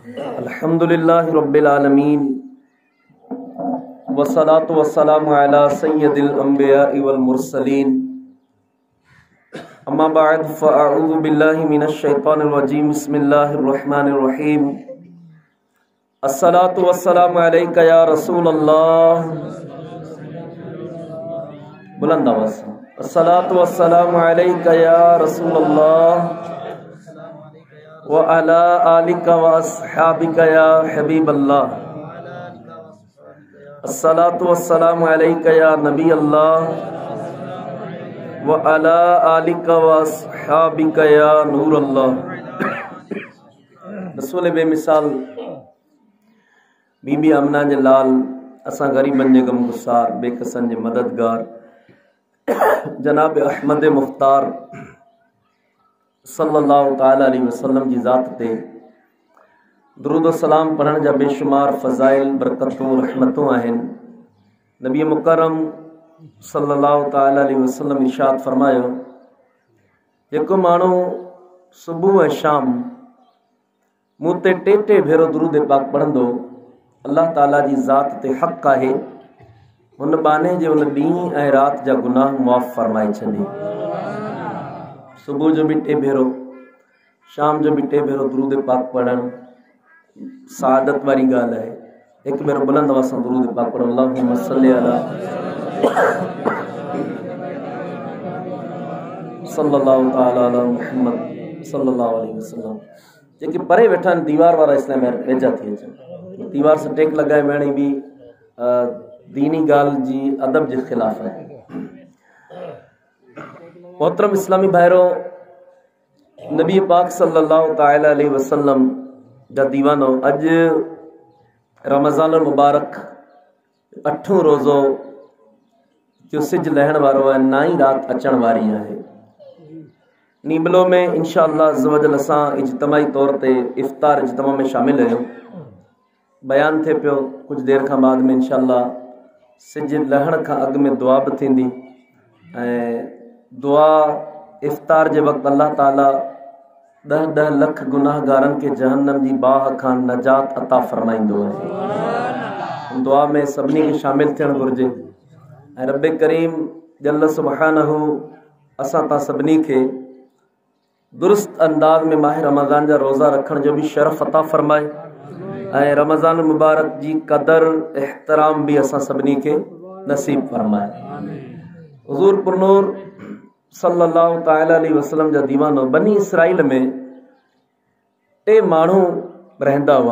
अल्हम्दुलिल्लाहि रब्बिल आलमीन वस्सलातु वस्सलामु अला सय्यदिल अंबिया'i वल मुरसलीन अम्मा बअद फ़अऊज़ु बिल्लाहि मिनश शैतानिर रजीम बिस्मिल्लाहिर रहमानिर रहीम अस्सलातु वस्सलामु अलैका या रसूलल्लाह बुलंद आवाज़ से अस्सलातु वस्सलामु अलैका या रसूलल्लाह व अला आलिका व अस्हाबिका या हबीबल्लाह अस्सलातु वस्सलामु अलैका या नबी अल्लाह व अला आलिका व अस्हाबिका या नूर अल्लाह। रसूल बेमिसाल बीबी आमना जे लाल असां गरीबन जे गमगुसार बेकसन जे मददगार जनाब अहमद मुख्तार सल्लल्लाहु ताला अलैहि वसल्लम जी ज़ात ते दुरूद व सलाम पढ़ण जा बेशुमार फ़ज़ाइल बरकतूं रहमतूं आहिनि। नबी मुकरम सल्लल्लाहु ताला अलैहि वसल्लम इरशाद फरमायो, जेको माण्हू सुबुह ऐं शाम मूं ते टे भेरो दुरूद पाक पढ़ंदो अल्लाह ताला जी ज़ात ते हक़ आहे हुन बाने जे उन ॾींहुं ऐं राति जा गुनाह मुआफ़ फरमाए छॾे। सुबुह जो भी टे भेरो, शाम जो भी टे भेरो दुरूद पाक पढ़ण सादत वारी ॻाल्हि आहे। हिकु भेरो बुलंद आवाज़ सां दुरूद पाक पढ़ो, अल्लाहुम्मा सल्ली अला सल्लल्लाहु ताला अला मुहम्मद सल्लल्लाहु अलैहि वसल्लम। जेके परे वेठा आहिनि दीवार वारा इस्लाम में वेझा थी अचनि, दीवार से टेक लगाए वेहणी भी दीनी ॻाल्हि जी अदब जे ख़िलाफ़ आहे। मोहतरम इस्लामी भाइरो, नबी पाक सल्लल्लाहु ताला अलैहि वसल्लम जा दीवानो, अॼु रमज़ान मुबारक 8 रोज़ो जो सिज लहण वारो आहे, 9 रात अचण वारी आहे। नीबलो में इंशाअल्लाह अज़्ज़वजल असां इज्तिमाई तौर ते इफ्तार इज्तिमा में शामिल आहियूं। बयान थे पियो कुछ देर खां बाद में इंशाअल्लाह सिज लहण खां अॻु में दुआ बि थींदी ऐं दुआ इफ्तार जे वक़्तु अल्लाह ताला 10 लख गुनाहगारनि के जहन्नम जी बाह खां नजात अता फरमाईंदो आहे। दुआ में सभिनी खे शामिल थियणु घुरिजे ऐं रब करीम जल्ल सुब्हानहू असां तां सभिनी खे दुरुस्त अंदाज में माह रमज़ान जा रोज़ा रखण जो भी शरफ़ अता फरमाए ऐं रमज़ान मुबारक जी कदर एहतराम भी असां सभिनी खे नसीब फरमाए। हुज़ूर पुरनूर सल्लल्लाहु ताला अलैहि वसल्लम जा दीवानो बनी इसराइल में 3 माण्हू रहंदा हुआ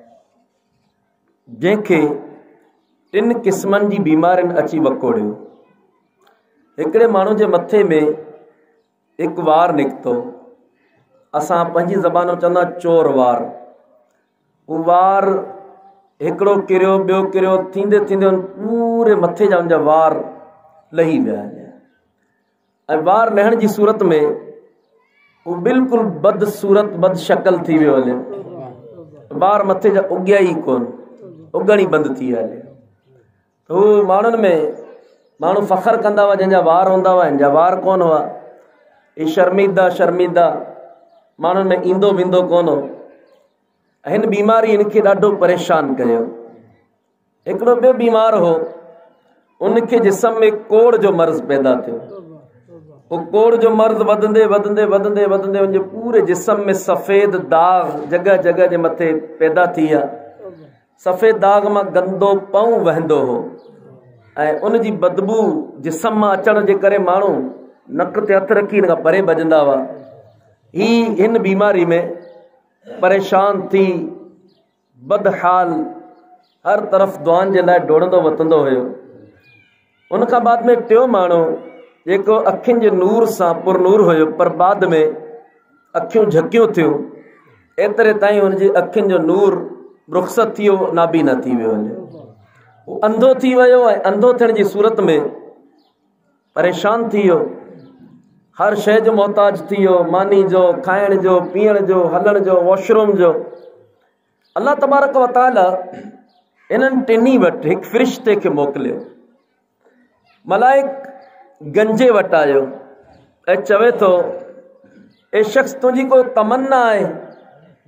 जंहिंखे 3 क़िस्मनि जी बीमारियुनि अची वकोड़ियो। हिकिड़े माण्हू जे मथे में हिकु वार निकितो, असां पंहिंजी ज़बान में चवंदा चोर वार। उहो वार हिकिड़ो किरियो, ॿियो किरियो, थींदे थींदे पूरे मथे जा उनजा वार लही विया ऐं वार लहण जी सूरत में वो बिल्कुलु बदसूरत बदशकल थी वियो हले। वार मथे जा उगिया ई कोन, उगण ई बंदि थी विया हले। त हू माण्हुनि में माण्हू फ़ख्रु कंदा हुआ जंहिंजा वार हूंदा हुआ, हिन जा वार कोन हुआ। ही शर्मिंदा माण्हुनि में ईंदो वेंदो कोन हो। हिन बीमारी हिनखे ॾाढो परेशान कयो। हिकिड़ो ॿियो बीमार हो, उनखे जिस्म में कोड़ जो मर्ज़ पैदा थियो। वो कोड़ जो मर्ज़ वधंदे उनजे पूरे जिस्म में सफ़ेद दाग जगह जगह जे मथे पैदा थी विया। सफ़ेद दाग मां गंदो पऊं वहंदो हो ऐं उन जी बदबू जिस्म मां अचण जे करे माण्हू नक ते हथ रखी हिन खां परे भॼंदा हुआ। हिन बीमारी में परेशान थी बदहाल हर तरफ़ दुआनि जे लाइ डोड़ंदो वतंदो हुयो। उन खां बाद में 3 माण्हू जेको अखियुनि जे नूर सां पुरनूर हुयो, पर बाद में अखियूं झकियूं थियूं, एतिरे ताईं हुनजी अखियुनि जो नूर रुख़्सत थी वियो, नाबीना थी वियो हले। उहो अंधो थी वियो ऐं अंधो थियण जी सूरत में परेशान थी वियो, हर शइ जो मोहताज थी वियो, मानी जो, खाइण जो, पीअण जो, हलण जो, वॉशरूम जो। अल्लाह तबारक व तआला इन्हनि 3 वटि हिकु फ़रिश्ते खे मोकिलियो। मलाइक गंजे वटि आयो ऐं चवे थो, ए शख़्स तुंहिंजी को तमन्ना आहे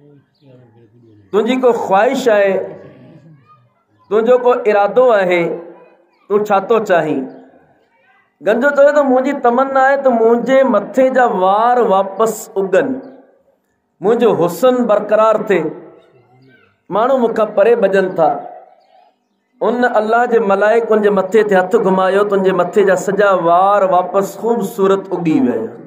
तुंहिंजी को ख्वाहिश आहे, तुंहिंजो को इरादो आहे, तूं छा थो चाहीं? गंजो चयो त मुंहिंजी तमन्ना आहे त मुंहिंजे मथे जा वार वापसि उगनि, मुंहिंजो हुस्न बरक़रार थिए, माण्हू मूंखां परे भॼनि था। उन अल्लाह जे मलाइक उनजे मथे ते हथ घुमायो, तुंहिंजे मथे जा सॼा वार वापसि ख़ूबसूरत उगी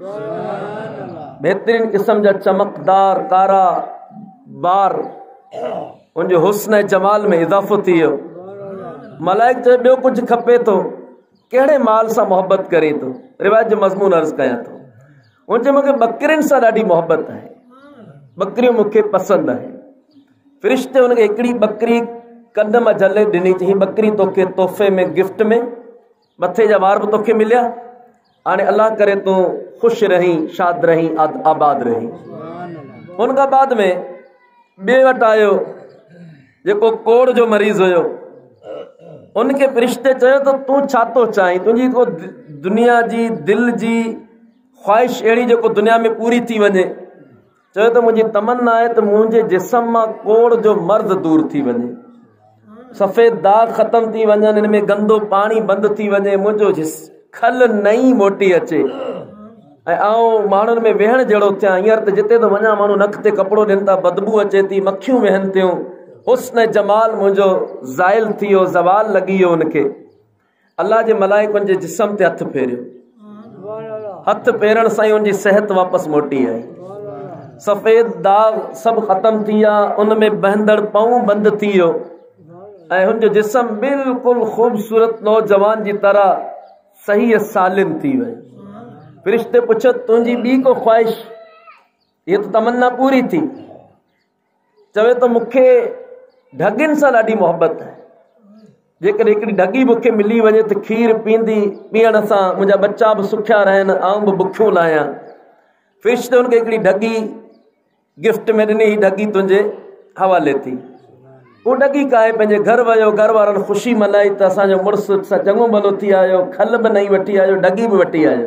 विया, बहितरीन क़िस्म जा चमकदार कारा बार, उनजे हुस्न ऐं जमाल में इज़ाफ़ो थी वियो। मलाइक चयो ॿियो कुझु खपे थो? कहिड़े माल सां मोहबत करे थो? रिवायत जो मज़मून अर्ज़ कयां थो। उन चयो मूंखे बकरियुनि सां ॾाढी मोहबत आहे, बकरियूं मूंखे पसंदि आहे। फ़रिश्ते हुनखे हिकिड़ी बकरी कद मां झले ॾिनी, चई बकरी तोखे तोहफ़े में गिफ्ट में, मथे जा वार बि तोखे मिलिया, हाणे अल्लाह करे तूं ख़ुशि रहीं, शाद रहीं, आबाद रहीं। उन खां बाद में ॿिए वटि आयो जेको कोड़ जो मरीज़ हुयो, उनखे फ़रिश्ते चयो त तूं छा थो चाहीं? तुंहिंजी को दुनिया जी दिलि जी ख्वाहिश अहिड़ी जेको दुनिया में पूरी थी वञे। चयो त मुंहिंजी तमन्ना आहे त मुंहिंजे जिस्म मां कोड़ जो मर्ज़ दूर थी वञे, सफ़ेद दाग ख़तम थी वञनि, हिन में गंदो पाणी बंदि थी वञे, मुंहिंजो खल नई मोटी अचे ऐं आउं माण्हुनि में वेहण जहिड़ो थियां। हींअर त जिते त वञा माण्हू नक ते कपिड़ो ॾियनि था, बदबू अचे थी, मक्खियूं वेहनि थियूं, हुस्न जमाल मुंहिंजो ज़ाइल थी वियो, ज़वाल लॻी वियो उनखे। अल्लाह जे मलाइक उनजे जिस्म ते हथ फेरियो, हथ फेरण सां ई उनजी सिहत वापसि मोटी आई, सफ़ेद दाग सभु ख़तम थी विया, उन में बहंदड़ पऊं बंदि थी वियो ऐं हुनजो जिस्म बिल्कुलु ख़ूबसूरत नौजवान जी तरह सही सालिम थी वई। फ़रिश्ते पुछो तुंहिंजी ॿी को ख्वाहिश? ये तो तमन्ना पूरी थी। चवे तो मूंखे ढगिन सां ॾाढी मोहबत है, जेकॾहिं हिकिड़ी ढगी मूंखे मिली वञे त खीर पींदी, पीअण सां मुंहिंजा बच्चा बि सुखिया रहनि, आउं बि बुखियो लाहियां। फ़रिश्ते हुनखे हिकिड़ी ढगी गिफ्ट में ॾिनी, ही ढगी तुंहिंजे हवाले थी। उहो ढगी काहे पंहिंजे घर वियो, घर वारनि ख़ुशी मल्हाई त असांजो मुड़ुसु सां चङो भलो थी आयो, खल बि नई वठी आयो, ढगी बि वठी आयो।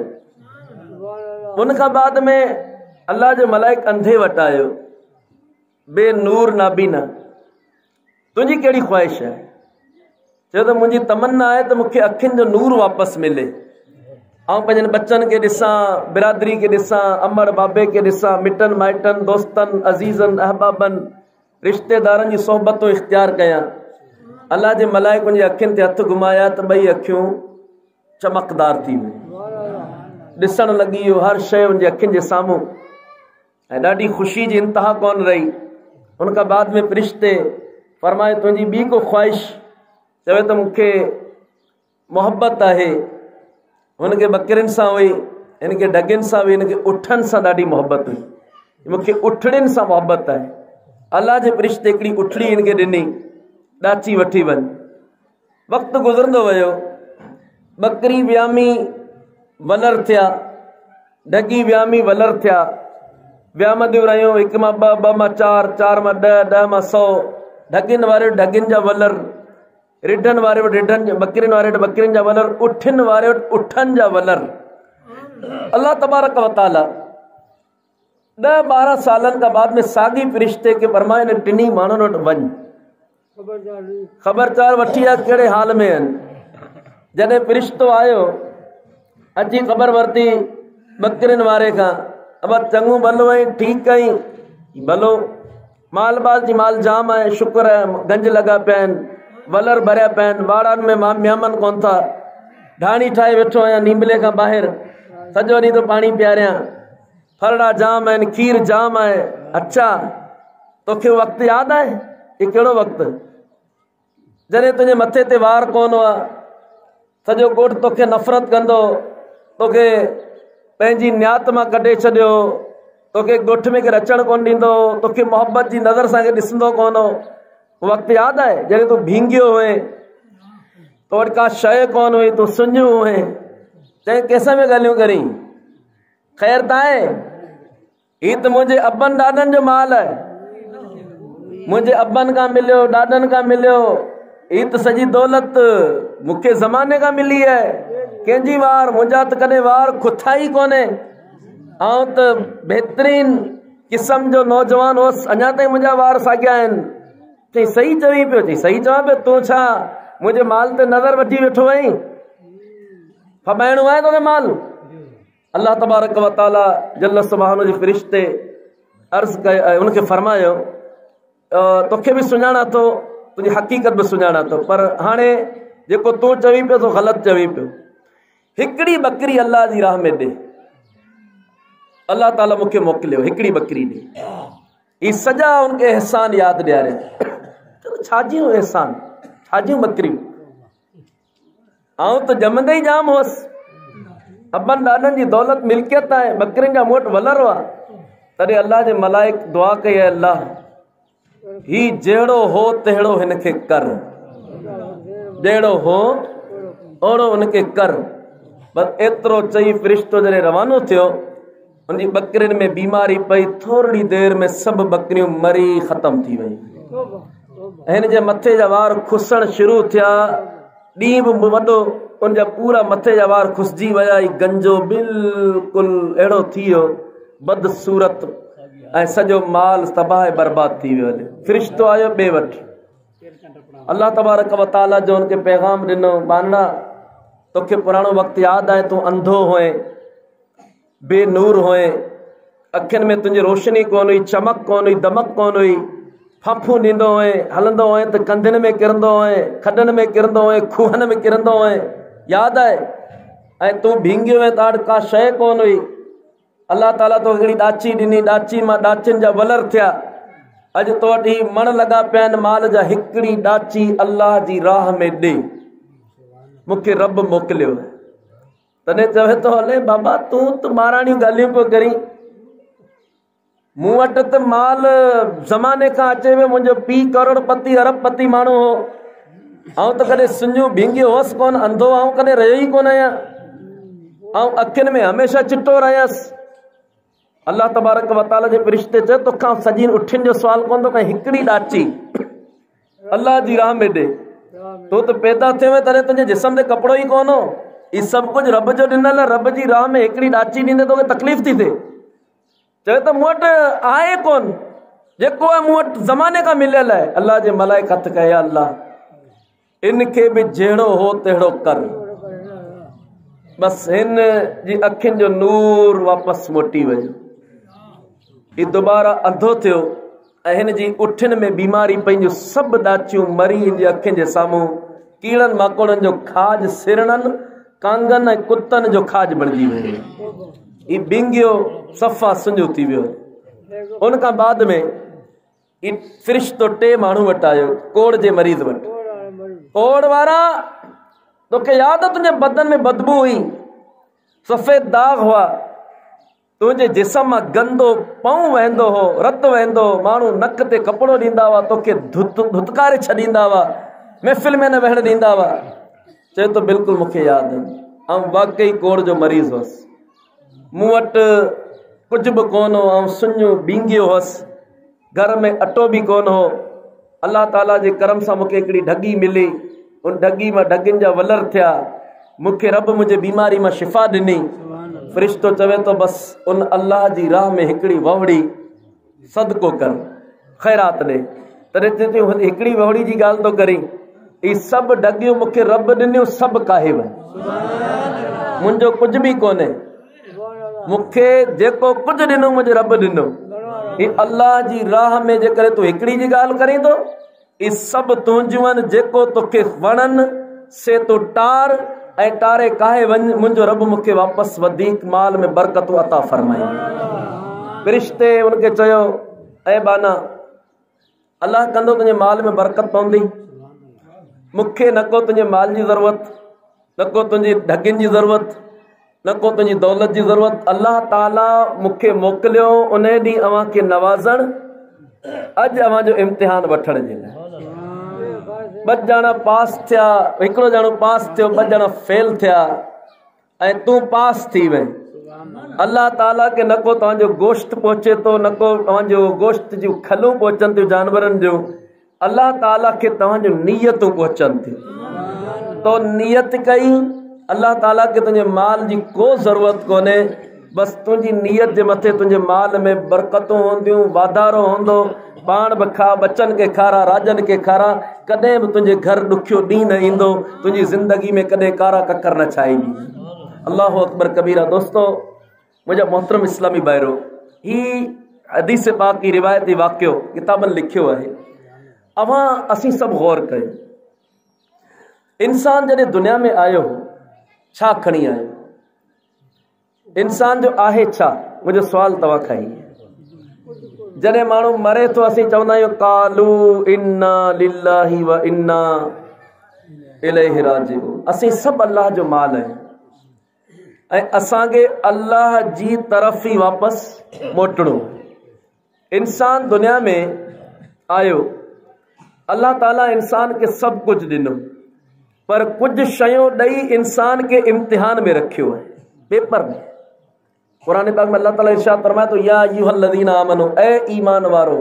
उन खां बाद में अल्लाह जो मलाइक अंधे वटि आयो, बे नूर नाबीना, तुंहिंजी कहिड़ी ख्वाहिश आहे? चयो त मुंहिंजी तमन्ना आहे त मूंखे अखियुनि जो नूर वापसि मिले, ऐं पंहिंजनि बच्चनि खे ॾिसां, बिरादरी खे ॾिसां, अमड़ बाबे खे ॾिसां, मिटनि माइटनि, दोस्तनि, अज़ीज़नि, अहबाबनि, रिश्तेदारनि जी सोहबतूं इख़्तियार कयां। अल्लाह जे मलाइक उनजी अखियुनि ते हथ घुमाया त ॿई अखियूं चमकदार थी वयूं, ॾिसण लॻी वियो हर शइ उनजी अखियुनि जे साम्हूं ऐं ॾाढी ख़ुशी जी इंतिहा कोन रही। उन खां बाद में फ़रिश्ते फरमाए तुंहिंजी ॿी को ख्वाहिश? चवे त मूंखे मोहबत आहे, हुनखे बकरियुनि सां हुई, हिनखे ढगियुनि सां हुई, हिनखे उठनि सां ॾाढी मोहबत हुई, मूंखे उठड़ियुनि सां मोहबत आहे। अल्लाह जे फ़रिश्ते हिकिड़ी उठड़ी हिनखे ॾिनी, ॾाची वठी वञ। वक़्तु गुज़रंदो वियो, बकरी वियामी वलर थिया, ढगी वियामी वलर थिया, वियामदियूं रहियूं, 1 मां 2, 2 मां 4, 4 मां 10, 10 मां 100, ढगियुनि वारे ढगियुनि जा वलर, रिढनि वारे वटि रिढनि, बकरियुनि वारे वटि बकरियुनि जा वलर, उठियुनि वारे वटि उठनि जा वलर। अल्लाह तबारक व तआला 10-12 सालनि खां बाद में साॻी फ़रिश्ते खे फरमाए न टिनी माण्हुनि वटि वञ, ख़बरचार वठी आ कहिड़े हाल में आहिनि। जॾहिं फ़रिश्तो आयो, अची ख़बर वरिती बकरियुनि वारे खां, अब चङो भलो ऐं ठीकु आई, भलो माल बाल जी माल जाम आहे, शुक्र आहे, गंज लॻा पिया आहिनि, वलर भरिया पिया आहिनि, वाड़नि में मां मेहमान कोन था, ढाणी ठाहे वेठो आहियां नीमले खां ॿाहिरि, सॼो ॾींहुं तो पाणी पीआरियां, फरड़ा जाम आहिनि, खीर जाम आहे। अच्छा तोखे वक़्तु यादि आहे? ये कहिड़ो वक़्तु जॾहिं तुंहिंजे मथे ते वार कोन हुआ, सॼो ॻोठु तोखे नफ़रत कंदो, तोखे पंहिंजी नियात मां कढे छॾियो, तोखे ॻोठ में केरु अचणु कोन ॾींदो, तोखे मोहबत जी नज़र सां केरु ॾिसंदो कोन हो। वक़्तु यादि आहे जॾहिं तूं भींगियो हुए, तो वटि का शइ कोन हुई, तूं सुञो हुए, चई कंहिंसां में ॻाल्हियूं करी? ख़ैर त आहे, हीउ त मुंहिंजे अबनि ॾाॾनि जो माल आहे, मुंहिंजे अबनि खां मिलियो, ॾाॾनि खां मिलियो, हीउ त सॼी दौलत मूंखे ज़माने खां मिली आहे, कंहिंजी वार, मुंहिंजा त कॾहिं वार खुथा ई कोन्हे, आउं त बहितरीन क़िस्म जो नौजवान होसि, अञा ताईं मुंहिंजा वार साॻिया आहिनि। चई सही चवीं पियो? चई सही चवां पियो। तूं छा मुंहिंजे माल ते नज़र वठी वेठो आहीं? फबाइणो आहे तोखे माल? अल्लाह तबारक व तआला जल्ल सुब्हानो जे फ़रिश्ते अर्ज़ कयो, उनखे फरमायो तोखे बि सुञाणा थो, तुंहिंजी हक़ीक़त बि सुञाणा थो, पर हाणे जेको तूं चवीं पियो तो ग़लति चवीं पियो। हिकिड़ी बकरी अल्लाह जी राह में ॾे। अल्लाह ताला मूंखे मोकिलियो हिकिड़ी बकरी ॾे। ही सॼा उनखे एहसान यादि ॾियारे। छाजियूं एहसान, छाजियूं बकरियूं? आऊं त ॼमंदे ई जाम हुअसि, अबनि ॾाॾनि जी दौलत मिल्कियत आहे, बकरियुनि जा मूं वटि वलर हुआ। तॾहिं अल्लाह जे मलाइक दुआ कई, अल्लाह ही जहिड़ो हो तहिड़ो हिनखे कर, जहिड़ो हो ओड़ो हुनखे कर। बस एतिरो चई फ़रिश्तो जॾहिं रवानो थियो, उनजी बकरियुनि में बीमारी पई, थोरी देर में सभु बकरियूं मरी ख़तम थी वयूं। हिन जे मथे जा वार खुसण शुरू थिया, ॾींहुं बि वॾो, उनजा पूरा मथे जा वार खुसजी विया, गंजो बिल्कुलु अहिड़ो थी वियो बदसूरत, ऐं सॼो माल तबाह बर्बाद थी वियो। फ़रिश्तो आयो ॿिए वटि, अल्लाह तबारक व तआला जो उनखे पैगाम ॾिनो, बानड़ा तोखे पुराणो वक़्तु यादि आहे, तूं अंधो हुए, बेनूर हुए, अखियुनि में तुंहिंजी रोशनी कोन हुई, चमक कोन हुई, दमक कोन हुई, फंफूं ॾींदो हुए, हलंदो हुए त कंधनि में किरंदो हुए, खॾनि में किरंदो हुए, खूहनि में किरंदो हुए, यादि आहे। ऐं तूं भींगियो ऐं ताड़ का शइ कोन हुई। अल्लाह ताला तो हिकिड़ी ॾाची ॾिनी, ॾाची मां ॾाचियुनि जा वलर थिया। अॼु तो वटि ही मण लॻा पिया आहिनि माल जा, हिकिड़ी ॾाची अल्लाह जी राह में ॾे, मूंखे रब मोकिलियो। तॾहिं चवे थो, हले बाबा तूं त ॿाराणियूं ॻाल्हियूं पियो करीं, मूं वटि त माल ज़माने खां अचे में मुंहिंजो पीउ करोड़पति अरबपति माण्हू हो, ऐं त कॾहिं सुञूं भींगियो हुअसि कोन, अंधो ऐं कॾहिं रहियो ई कोन आहियां, ऐं अखियुनि में हमेशह चिट्टो रहियसि। अल्लाह तबारक व तआला जे फ़रिश्ते चयो, तोखां सॼी उठियुनि जो सुवाल कोन थो कयां, हिकिड़ी ॾाची अल्लाह जी राह में ॾे। तूं त पैदा थियो तॾहिं तुंहिंजे जिस्म ते कपिड़ो ई कोन हो, ही सभु कुझु रब जो ॾिनल, रब जी राह में हिकिड़ी ॾाची ॾींदे तोखे तकलीफ़ थी थिए। चए त मूं वटि आहे कोन, जेको आहे मूं वटि ज़माने खां मिलियल आहे। अल्लाह जे मलाइक हथ कया, अल्लाह इनखे बि जहिड़ो हो तहिड़ो कर। बसि हिन जी अखियुनि जो नूर वापसि मोटी वियो, ही दोबारा अंधो थियो, ऐं हिन जी उठियुनि में बीमारी पंहिंजूं सभु ॾाचियूं मरी हिन जी अखियुनि जे साम्हूं कीड़नि माकोड़नि जो खाज, सिरणनि, कांगनि ऐं कुतनि जो खाज बणिजी वियो। ही बिंगियो सफ़ा सुंजो थी वियो। उन खां बाद में ही फ़रिश्तो टे माण्हू वटि आयो, कोड़ जे मरीज़ वटि। कोड़ वारा, तोखे यादि तुंहिंजे बदन में बदबू हुई, सफ़ेद दाग हुआ, तुंहिंजे जिस्म मां गंदो पऊं वहंदो हो, रत वहंदो हो, माण्हू नक ते कपिड़ो ॾींदा हुआ, तोखे धुतकारे छॾींदा हुआ, महफ़िल में न वेहण ॾींदा हुआ। चए तो बिल्कुलु मूंखे यादि, ऐं वाकई कोड़ जो मरीज़ हुअसि, मूं वटि कुझु बि कोन हो, ऐं सुञो बींगियो हुअसि, घर में अटो बि कोन हो। अल्लाह ताला जे करम सां मूंखे हिकिड़ी ढगी मिली, उन ढगी मां ढगियुनि जा वलर थिया, मूंखे रब मुंहिंजे बीमारी मां शिफ़ा ॾिनी। फ़रिश्तो चवे तो बसि उन अल्लाह जी राह में हिकिड़ी वहड़ी सदको कर, ख़ैरात ॾे। तॾहिं चए तूं हिकिड़ी वहड़ी जी ॻाल्हि तो करीं, ही सभु ढगियूं मूंखे रब ॾिनियूं, सभु काहे वञ, मुंहिंजो कुझु बि कोन्हे, मूंखे जेको कुझु ॾिनो मुंहिंजे रब ॾिनो। ही अल्लाह जी राह में जेकर तूं हिकिड़ी जी ॻाल्हि करीं थो, ही सभु तुंहिंजियूं आहिनि, जेको तोखे वणनि से तूं टार ऐं टारे काहे वञ, मुंहिंजो रब मूंखे वापसि वधीक माल में बरकतूं अता फरमाई। फ़रिश्ते उनखे चयो, ऐं बाना अल्लाह कंदो तुंहिंजे माल में बरकत पवंदी, मूंखे न को तुंहिंजे माल जी ज़रूरत, न को तुंहिंजी ढगियुनि जी ज़रूरत, न को तुंहिंजी दौलत जी ज़रूरत। अल्लाह ताला मूंखे मोकिलियो उन ॾींहुं अव्हां खे नवाज़ण, अॼु अव्हां जो इम्तिहान वठण जे लाइ। 2 ॼणा पास थिया, हिकिड़ो ॼणो पास थियो, 2 ॼणा फेल थिया, ऐं तूं पास थी वहीं। अल्लाह ताला के न को तव्हांजो गोश्त पहुचे थो, न को तव्हांजो गोश्त जूं खलूं पहुचनि थियूं जानवरनि जूं, अल्लाह ताला खे तव्हांजूं नियतूं पहुचनि थियूं। तो नियत कई, अल्लाह ताला के तुंहिंजे माल जी को ज़रूरत कोन्हे, बस तुझी नीयत जे मथे तुझे माल में बरकतूं होंदियूं, वाधारो होंदो, पाण बि खा, बचन के खारा, राजन के खारा, कदें भी तुझे घर ॾुखियो ॾींहुं न ईंदो, तुझी ज़िंदगी में कदें कारा ककर न छाईंदी। अल्लाहु अकबर कबीरा। दोस्तों, मुंहिंजा मोहतरम इस्लामी भाइरो, ही हदीस पाक की रिवायती वाक़ियो किताबनि लिखियो आहे। अवां असीं सभु गौर कयो, इंसान जॾहिं दुनिया में आयो छा खणी आयो? इंसान जो आहे छा? मुंहिंजो सुवाल तव्हां खां ई। जॾहिं माण्हू मरे थो असीं चवंदा आहियूं कालू इन्ना लिल्लाहि व इन्ना इलैहि राजिऊन। असीं सभु अल्लाह जो माल आहियूं ऐं असांखे अल्लाह जी तरफ़ ई वापसि मोटणो। इंसान दुनिया में आयो, अल्लाह ताला इंसान के सब कुछ ॾिनो, पर कुछ शयूं ॾेई इंसान के इम्तिहान में रखियो है, पेपर में। कुरान पाक में अल्लाह ताला इरशाद फरमाए तो या अय्युहल्लज़ीना आमनू, ए ईमान वारो,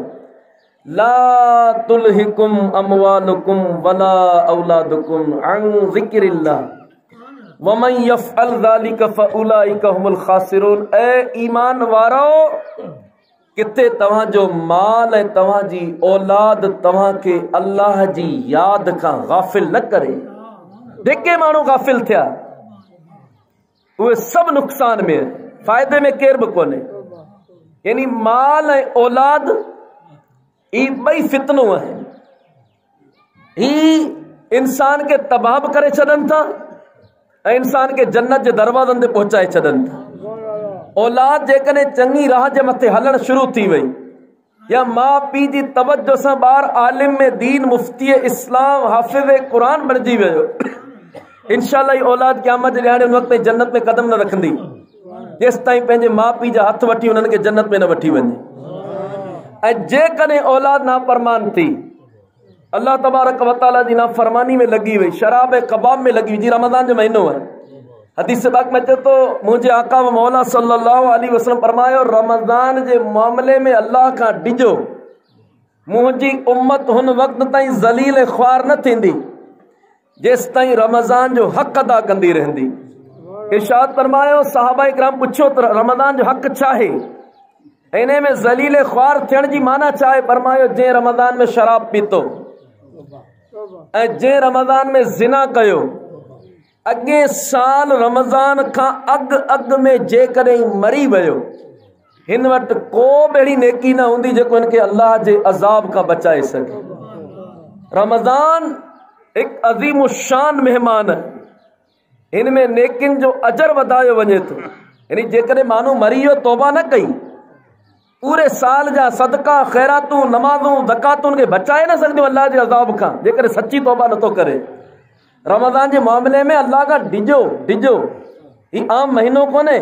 ला तुलहिकुम अमवालुकुम वला औलादुकुम अन ज़िक्रिल्लाह वमन यफ़अल ज़ालिका फ़उलाइका हुमुल ख़ासिरून। ए ईमान वारो, किथे तव्हांजो माल ऐं तव्हांजी औलाद तव्हांखे अल्लाह जी याद खां गाफ़िल न करे। जेके माण्हू गाफ़िल थिया उहे सभु नुक़सान में, फ़ाइदे में केर बि कोन्हे। यानी माल ऐं औलाद ही ॿई फितनो आहिनि, ही इंसान खे तबाह बि करे छॾनि था ऐं इंसान खे जन्नत जे दरवाज़नि ते पहुचाए छॾनि था। औलाद जेकॾहिं चङी राह जे मथे हलण शुरू थी वई, या माउ पीउ जी तवज्जो सां ॿार आलिम में दीन, मुफ्ती इस्लाम, हाफ़िज़ क़ुरान बणिजी वियो, इंशाअल्लाह ही औलाद क़यामत जे ॾियारे उन वक़्त जन्नत में कदम न रखंदी जेसि ताईं पंहिंजे माउ पीउ जा हथ वठी उन्हनि खे जन्नत में न वठी वञे। ऐं जेकॾहिं औलाद नाफ़रमान थी, अल्लाह तबारक व तआला जी नाफ़रमानी में लगी वई, शराब ऐं कबाब में लगी वई, जी रमज़ान जो महीनो है, हदीस पाक में अचे तो मुझे आका व मौला सल्लल्लाहु अलैहि वसल्लम फरमायो, रमज़ान जे मामले में अल्लाह खां डिजो, मुझी उम्मत हुन वक्त ताईं ज़लील ऐं ख्वार न थींदी जेसि ताईं रमज़ान जो हक़ अदा कंदी रहंदी। इरशाद फरमायो, सहाबा इकराम पुछो त रमज़ान जो हक़ छा आहे, इने में ज़लील ऐं ख्वार थियण जी माना छा आहे? फरमायो, जंहिं रमज़ान में शराब पीतो ऐं जंहिं रमज़ान में ज़िना कयो, अॻे साल रमज़ान खां अॻु में जेकॾहिं मरी वियो, हिन वटि को बि अहिड़ी नेकी न हूंदी जेको हिनखे अल्लाह जे अज़ाब खां बचाए सघे। रमज़ान हिकु अज़ीम शान महिमान है, हिन में नेकिन जो अजर वधायो वञे थो। यानी जेकॾहिं माण्हू मरी वियो, तौबा न कई, पूरे साल जा सदका, ख़ैरातूं, नमाज़ूं, ज़कातूं खे बचाए न सघंदियूं अल्लाह जे अज़ाब खां, जेकॾहिं सची तौबा नथो करे। रमज़ान जे मामले में अल्लाह खां डिजो, ही आम महीनो कोन्हे,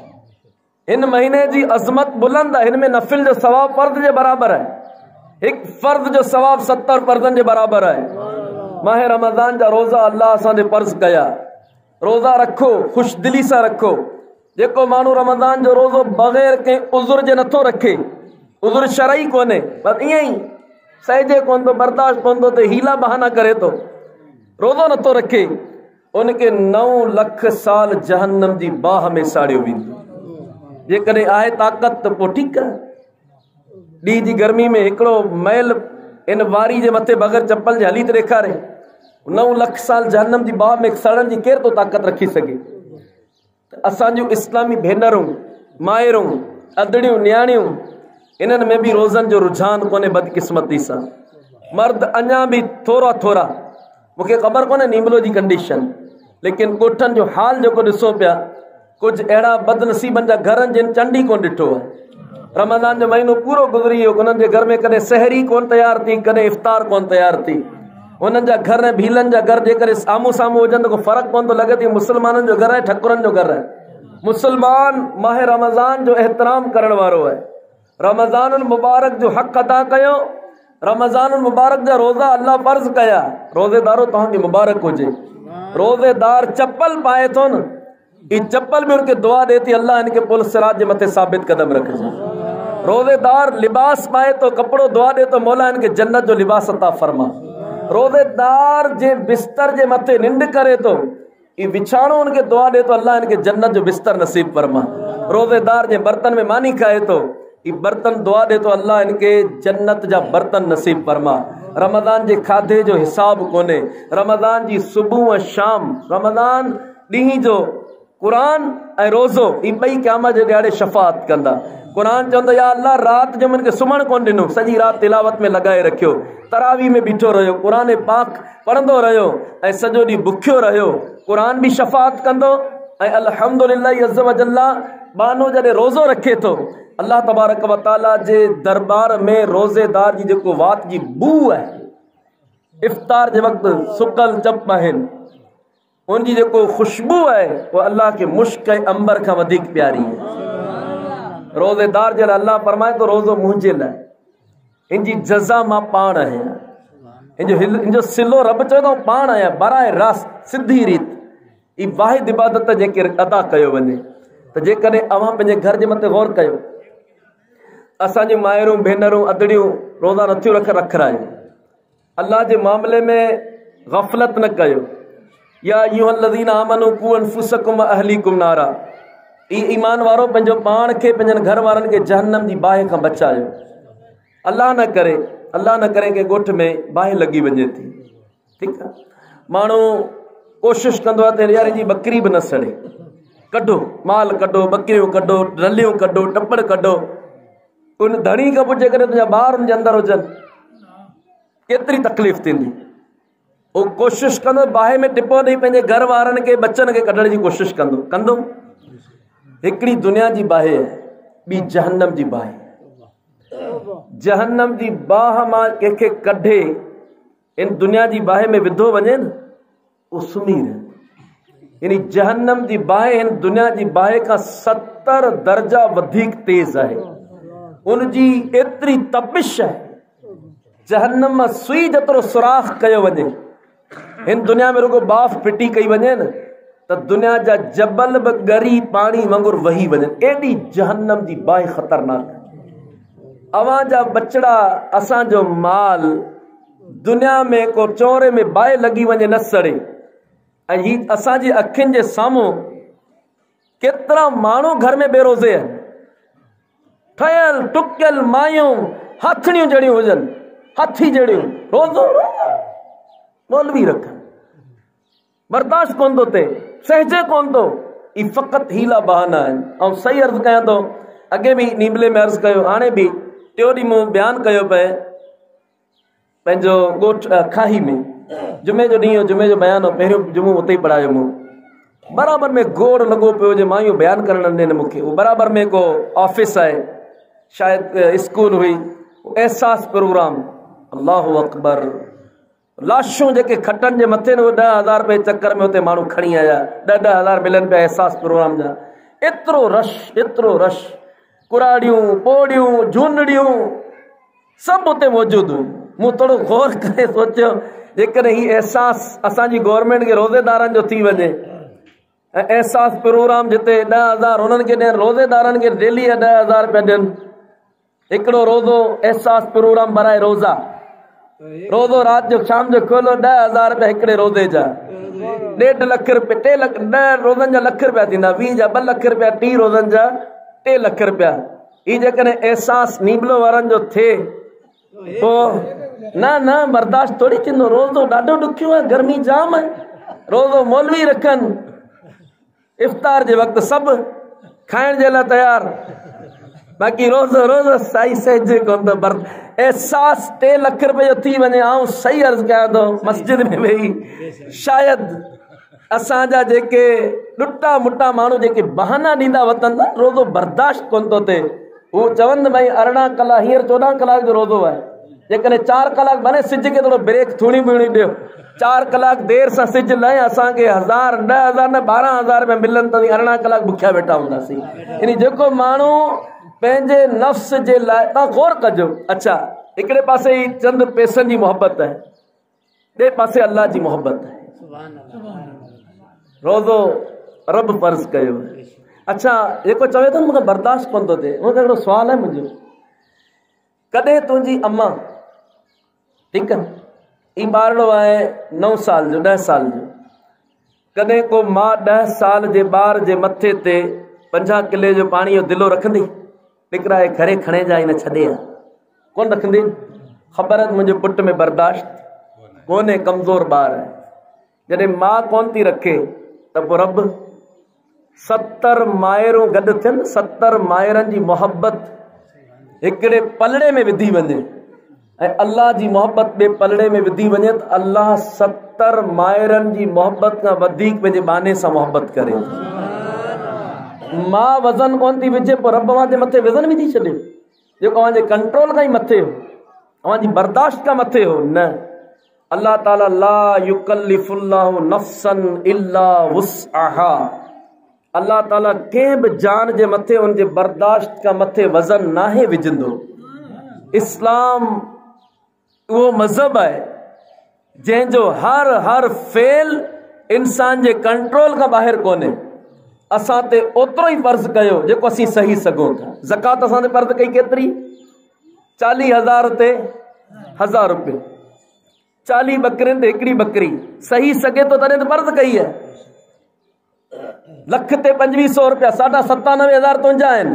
हिन महीने जी अज़मत बुलंद है, हिन में नफ़िल जो सवाब फ़र्द जे बराबर है, एक फ़र्द जो सवाब 70 फ़र्दनि जे बराबर है। माह रमज़ान जा रोज़ा अल्लाह असांजे फ़र्ज़ कया, रोज़ा रखो, खुश दिली सां रखो। जेको माण्हू रमज़ान जो रोज़ो बग़ैर कंहिं उज़ुर जे नथो रखे, उज़ुर शरई कोन्हे, बस ईअं ई सहजे कोन थो, बर्दाश्त कोन थो थिए, हीला बहाना करे थो, रोज़ो नथो रखे, उनखे 9 लख साल जहन्नम जी बाह में साड़ियो वेंदो। जेकॾहिं आहे ताक़त त पोइ ठीकु आहे, ॾींहं जी गर्मी में हिकिड़ो मैल इन वारी जे मथे बग़ैर चप्पल जे हली त ॾेखारे, 9 लख साल जहन्नम जी बाह में सड़न जी केर तो ताक़त रखी सके। असांजूं इस्लामी भेनरूं, मायरूं, अदड़ियूं, न्याणियूं, इन्हनि में भी रोज़नि जो रुझान कोन्हे, बदकिस्मती सां। मर्द अञा भी थोरा थोरा, मूंखे ख़बर कोन्हे नीमलो जी कंडीशन, लेकिन कोठनि जो हाल जेको ॾिसो पिया, कुछ अहिड़ा बदनसीबनि जा घरनि जिन चंडी कोन ॾिठो आहे। रमज़ान जो महीनो पूरो गुज़री वियो, उन्हनि जे घर में कॾहिं सहरी कोन तयार थी, कॾहिं इफ़्तार कोन तयार थी। उन्हनि जा घर ऐं भीलनि जा घर जेकॾहिं साम्हूं साम्हूं हुजनि त को फ़र्क़ु कोन थो लॻे थी मुस्लमाननि जो घर आहे ठकुरनि जो घर आहे। मुस्लमान माह रमज़ान जो एहतराम करण वारो आहे। रमज़ानुल मुबारक जो हक़ अदा कयो, रमज़ानुल मुबारक जा रोज़ा अल्लाह फ़र्ज़ कया। रोज़ेदारो तव्हांखे मुबारक हुजे। रोज़ेदार चप्पल पाए थो न, ई चप्पल में उनखे दुआ ॾे थी, अल्लाह इनखे पुल सिरात जे मथे साबित कदम रखिजे। रोज़ेदार लिबास पाए थो, कपिड़ो दुआ ॾे थो, मौला इनखे जन्नत जो लिबास अता फरमा। रोज़ेदार जे बिस्तर जे मथे निंड करे थो, ई विछाणो उनखे दुआ ॾे थो, अल्लाह इनखे जन्नत जो बिस्तर नसीब फरमा। रोज़ेदार जे बर्तन में मानी खाए तो ई बर्तन दुआ दे तो अल्लाह इनके जन्नत जा बर्तन नसीब फरमा। रमज़ान जे खाधे जो हिसाब कोने, रमज़ान जी सुबह शाम, रमज़ान ॾींहं जो कुरान ऐं रोज़ो ई ॿई क़यामत जे ॾियारे शफ़ाअत कंदा। कुरान चवंदो या अल्लाह रात जो मुनखे सुम्हण कोन ॾिनो, सॼी रात तिलावत में लगाए रखियो, तरावी में बीठो रहियो, कुरान पाक पढ़ंदो रहियो ऐं सॼो ॾींहुं बुखियो रहियो। कुरान भी शफ़ाअत कंदो ऐं अल्हम्दुलिल्लाह अज़्ज़ व जल्ला बानो जॾहिं रोज़ो रखे तो अल्लाह तबारक व तआला जे दरबार में रोज़ेदार जी जेको वात जी बू है, इफ्तार जे वक़्तु सुकल चप आहिनि, उनकी जेको खुशबू है वो अल्लाह के मुश्क ऐं अंबर खां वधीक प्यारी है। रोज़ेदार जे अल्लाह फरमाए तो रोज़ो मुंहिंजे लाइ, इनजी जज़ा मां पाण आहियां, इनजो सिलो रब चवे तो पाण आहियां, बराए रास्त सिधी रीत। ई वाहिद इबादत जेके अदा कयो वञे त जेकॾहिं अवां पंहिंजे घर जे मथे गौर कयो, असांजी मायरूं भेनरूं अदड़ियूं रोज़ा नथियूं रखरायूं, अल्लाह जे मामले में गफ़लत न कयो। या अय्युहल्लज़ीना आमनू कू अनफुसकुम व अहलीकुम नारा, ई ईमान वारो पंहिंजो पाण खे पंहिंजनि घर वारनि खे जहन्नम जी बाहि खां बचायो। अल्लाह न करे के ॻोठ में बाहि लॻी वञे थी, ठीकु आहे, माण्हू कोशिश कंदो आहे त यार जी बकरी बि न सड़े, कढो माल कढो, बकरियूं कढो, रलियूं कढो, टपड़ कढो, उन धणी खां पुछे करे तुंहिंजा ॿार उनजे अंदरि हुजनि, केतिरी तकलीफ़ थींदी। वो कोशिश कंदो बाहि में टिपो ॾेई पंहिंजे घर वारनि खे बचनि खे कढण जी कोशिश कंदो। हिकिड़ी दुनिया जी बाहि आहे, ॿी जहन्नम जी बाहि। जहन्नम जी बाह मां कंहिंखे कढे इन दुनिया जी बाहि में विधो वञे न, वो सुम्ही रहे। यानी जहन्नम जी बाहि इन दुनिया जी बाहि खां 70 दर्जा वधीक तेज आहे, उनजी एतिरी तपिश आहे। जहन्नम मां सुई जेतिरो सुराख कयो वञे, इन दुनिया में रुगो बाफ़ फिटी कई वञे न त दुनिया जा जबल बि ॻरी पाणी वांगुरु वही वञनि, एॾी जहन्नम जी बाहि ख़तरनाक। अवां जा बचड़ा, असांजो माल दुनिया में को चौरे में बाहि लॻी वञे न सड़े, ऐं ही असांजी अखियुनि जे साम्हूं केतिरा माण्हू घर में बेरोज़े आहिनि, ठहियल टुकियल मायूं हथड़ियूं जहिड़ियूं हुजनि, हथी जहिड़ियूं, रोज़ो मौलवी रखनि, बर्दाश्त कोन थो थिए, सहजे कोन थो। ई फ़क़ति हीला बहाना आहिनि। ऐं सही अर्ज़ु कयां थो, अॻे बि नीबले में अर्ज़ु कयो, हाणे बि टियों ॾींहुं मूं बयानु कयो पए पंहिंजो ॻोठ खाही में, जुमे जो ॾींहुं, जुमे जो बयानु हो, पहिरियों जुमो उते ई पढ़ायो मूं, बराबरि में गोड़ लॻो पियो जे मायूं बयानु करण न ॾियनि मूंखे। उहो बराबरि में को ऑफिस आहे, शायदि स्कूल हुई, एहसास प्रोग्राम, अल्लाहु अकबर, लाशूं जेके खटनि जे मथे न 10,000 रुपए चक्कर में उते माण्हू खणी आया, 10,000 मिलनि पिया एहसास प्रोग्राम जा। एतिरो रश, कुराड़ियूं, पोड़ियूं, झूनड़ियूं सभु उते मौजूदु हुयूं। मूं थोरो गौर करे सोचियो, जेकॾहिं ही एहसास असांजी गवर्नमेंट खे रोज़ेदारनि जो थी वञे, ऐं एहसास प्रोग्राम जिते 10,000 उन्हनि खे ॾियनि, रोज़ेदारनि खे डेली 10,000 रुपया ॾियनि, हिकिड़ो रोज़ो एहसास प्रोग्राम भराए रोज़ा, रोज़ो रात जो शाम जो खोलो, 10,000 रुपया हिकिड़े रोज़े जा, 1.5 लख रुपया, 3 लख, 10 रोज़नि जा लख रुपया थींदा, 20 जा 2 लख रुपया, 30 रोज़नि जा 3 लख रुपया। ही जेकॾहिं एहसास नीबलो वारनि जो थिए पोइ न बर्दाश्त थोड़ी थींदो। रोज़ो ॾाढो ॾुखियो आहे, गर्मी जाम आहे, रोज़ो मौलवी रखनि, इफ्तार जे वक़्तु सभु खाइण जे लाइ तयार, बाक़ी रोज़ो साई सहजे कोन थो। एहसास 3 लख रुपए जो थी वञे, आऊं सही अर्ज़ु कयां थो, मस्जिद में वेही शायदि असांजा जेके ॾुटा मुटा माण्हू जेके बहाना ॾींदा वतन था, रोज़ो बर्दाश्त कोन थो थिए। हू चवनि भाई 18 कलाक, हींअर 14 कलाक जो रोज़ो आहे, जेकॾहिं 4 कलाक भले सिज खे थोरो ब्रेक थोड़ी ॿीणी ॾियो, 4 कलाक देर सां सिज लहे, असांखे 1000, 10,000 न 12,000 रुपया मिलनि त 18 कलाक बुखिया वेठा हूंदासीं। यानी जेको माण्हू पंहिंजे नफ़्स जे लाइ, तव्हां गौर कजो, अच्छा हिकिड़े पासे ही चंद पैसनि जी मोहबत आहे, ॿिए पासे अल्लाह जी मोहबत आहे। रोज़ो रब फर्ज़ कयो। अच्छा जेको चवे थो न मूंखे बर्दाश्त कोन थो थिए, मूंखे हिकिड़ो सुवाल आहे मुंहिंजो, कॾहिं तुंहिंजी अम्मा, ठीकु आहे, ई ॿारड़ो आहे 9 साल जो, 10 साल जो, कॾहिं को मां 10 साल जे ॿार जे मथे ते 50 किले जो पानी जो दिलो रखंदी निकराए घरे खणे जा इन छॾे आ कोन रखंदी। ख़बर है मुंहिंजे पुट में बर्दाश्त कोन्हे, कमज़ोर ॿार आहे। जॾहिं मां कोन थी रखे त पोइ रब 70 मायरूं गॾु थियनि, 70 मायरनि जी मोहब्बत हिकिड़े पलड़े में विधी वञे ऐं अल्लाह जी मोहब्बत ॿिए पलड़े में विधी वञे त अल्लाह 70 मायरनि जी मोहब्बत खां वधीक पंहिंजे बाने सां मोहब्बत करे। मां वज़न कोन थी विझे पोइ रब अव्हां जे मथे वज़न विझी छॾे जेको अव्हांजे कंट्रोल खां ई मथे हो, अव्हांजी बर्दाश्त खां मथे हो। न, अल्लाह ताला ला युकल्लिफुल्लाहु नफ्सन इल्ला वुस्अहा, अल्लाह ताला कंहिं बि जान जे मथे उनजे बर्दाश्त खां मथे वज़न नाहे विझंदो। इस्लाम उहो मज़हब आहे जंहिंजो हर फेल इंसान जे कंट्रोल खां ॿाहिरि कोन्हे। असां ते ओतिरो ई फ़र्ज़ कयो जेको असीं सही सघूं था। ज़कात असां ते फ़र्ज़ कई केतिरी? 40,000 ते 1000 रुपए, 40 बकरियुनि ते हिकिड़ी बकरी। सही सघे तो तॾहिं त फ़र्ज़ कई आहे। लख ते 2500 रुपया, 97,000 तुंहिंजा आहिनि।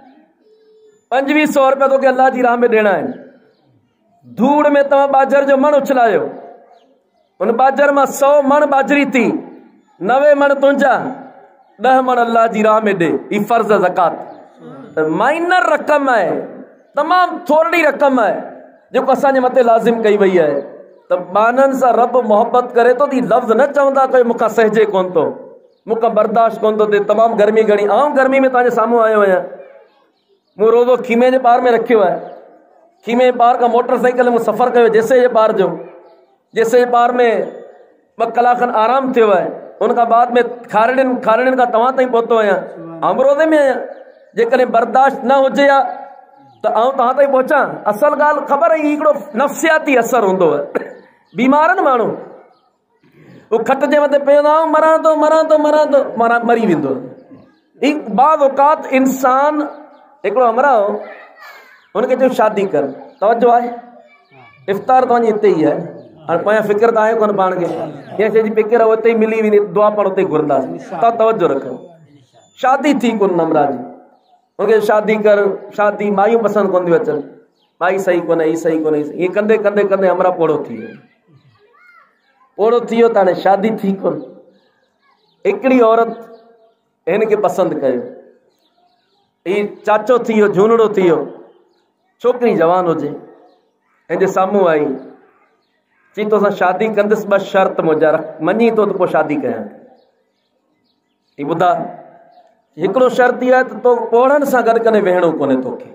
2500 रुपया तोखे अल्लाह जी राह में ॾियणा आहिनि। धूड़ में तव्हां बाजर जो मण उछलायो, उन बाजर मां 100 मण बाजरी थी, 90 मण तुंहिंजा, 10 मण अल्लाह जी राह में ॾे। ही फ़र्ज़ ज़कात माइनर रक़म आहे, तमामु थोरी रक़म आहे जेको असांजे मथे लाज़िम कई वई आहे। त बाननि सां रब मोहब्बत करे तो ती लफ़्ज़ न चवंदा कोई मूंखां सहजे कोन थो, मूंखां बर्दाश्त कोन थो थिए, तमामु गर्मी घणी। आऊं गर्मी में तव्हांजे साम्हूं आयो आहियां। मूं रोज़ो खीमे जे पार में रखियो आहे। खीमे जे पार खां मोटरसाइकिल में सफ़र कयो जेसे जे पार जो, जेसे जे पार में 2 कलाक खनि आराम थियो आहे। उनखां बाद में खारड़ियुनि खां तव्हां ताईं पहुतो आहियां। अमरोदे में आहियां। जेकॾहिं बर्दाश्त न हुजे हा त आऊं तव्हां ताईं पहुचां। असल ॻाल्हि ख़बर आहे, हिकिड़ो नफ़्सियाती असरु हूंदो आहे। बीमार न माण्हू, उहो खट जे मथे पियो आऊं मरां थो मरी वेंदो। बाज़ औक़ात इंसान, हिकिड़ो हमरा हो, हुनखे चयो शादी कर। तवजो आहे, इफ़्तार तव्हांजी हिते ई आहे। हाणे पोयां फ़िक्र त आहे कोन पाण खे, कंहिं शइ जी फ़िक्र आहे उते ई मिली वेंदी, दुआ पाण उते ई घुरंदासीं। तव्हां तवजो रखो, शादी थी कोन नमरा जी, हुनखे शादी कर। शादी मायूं पसंदि कोन थियूं अचनि, माई सही कोन्हे, ही सही कोन्हे। ईअं कंदे कंदे कंदे हमरा पोड़ो थी वियो, पोड़ो थी वियो त हाणे शादी थी कोन। हिकिड़ी औरत हिन खे पसंदि कयो, ही चाचो थी वियो, झूनड़ो थी वियो। छोकिरी जवान हुजे, हिन जे साम्हूं आई, चई तोसां शादी कंदुसि, 2 शर्त मुंहिंजा रख, मञी तो त पोइ शादी कयां। ही ॿुधा, हिकिड़ो शर्त इहा आहे त तो पोड़नि सां गॾु कॾहिं वेहणो कोन्हे, तोखे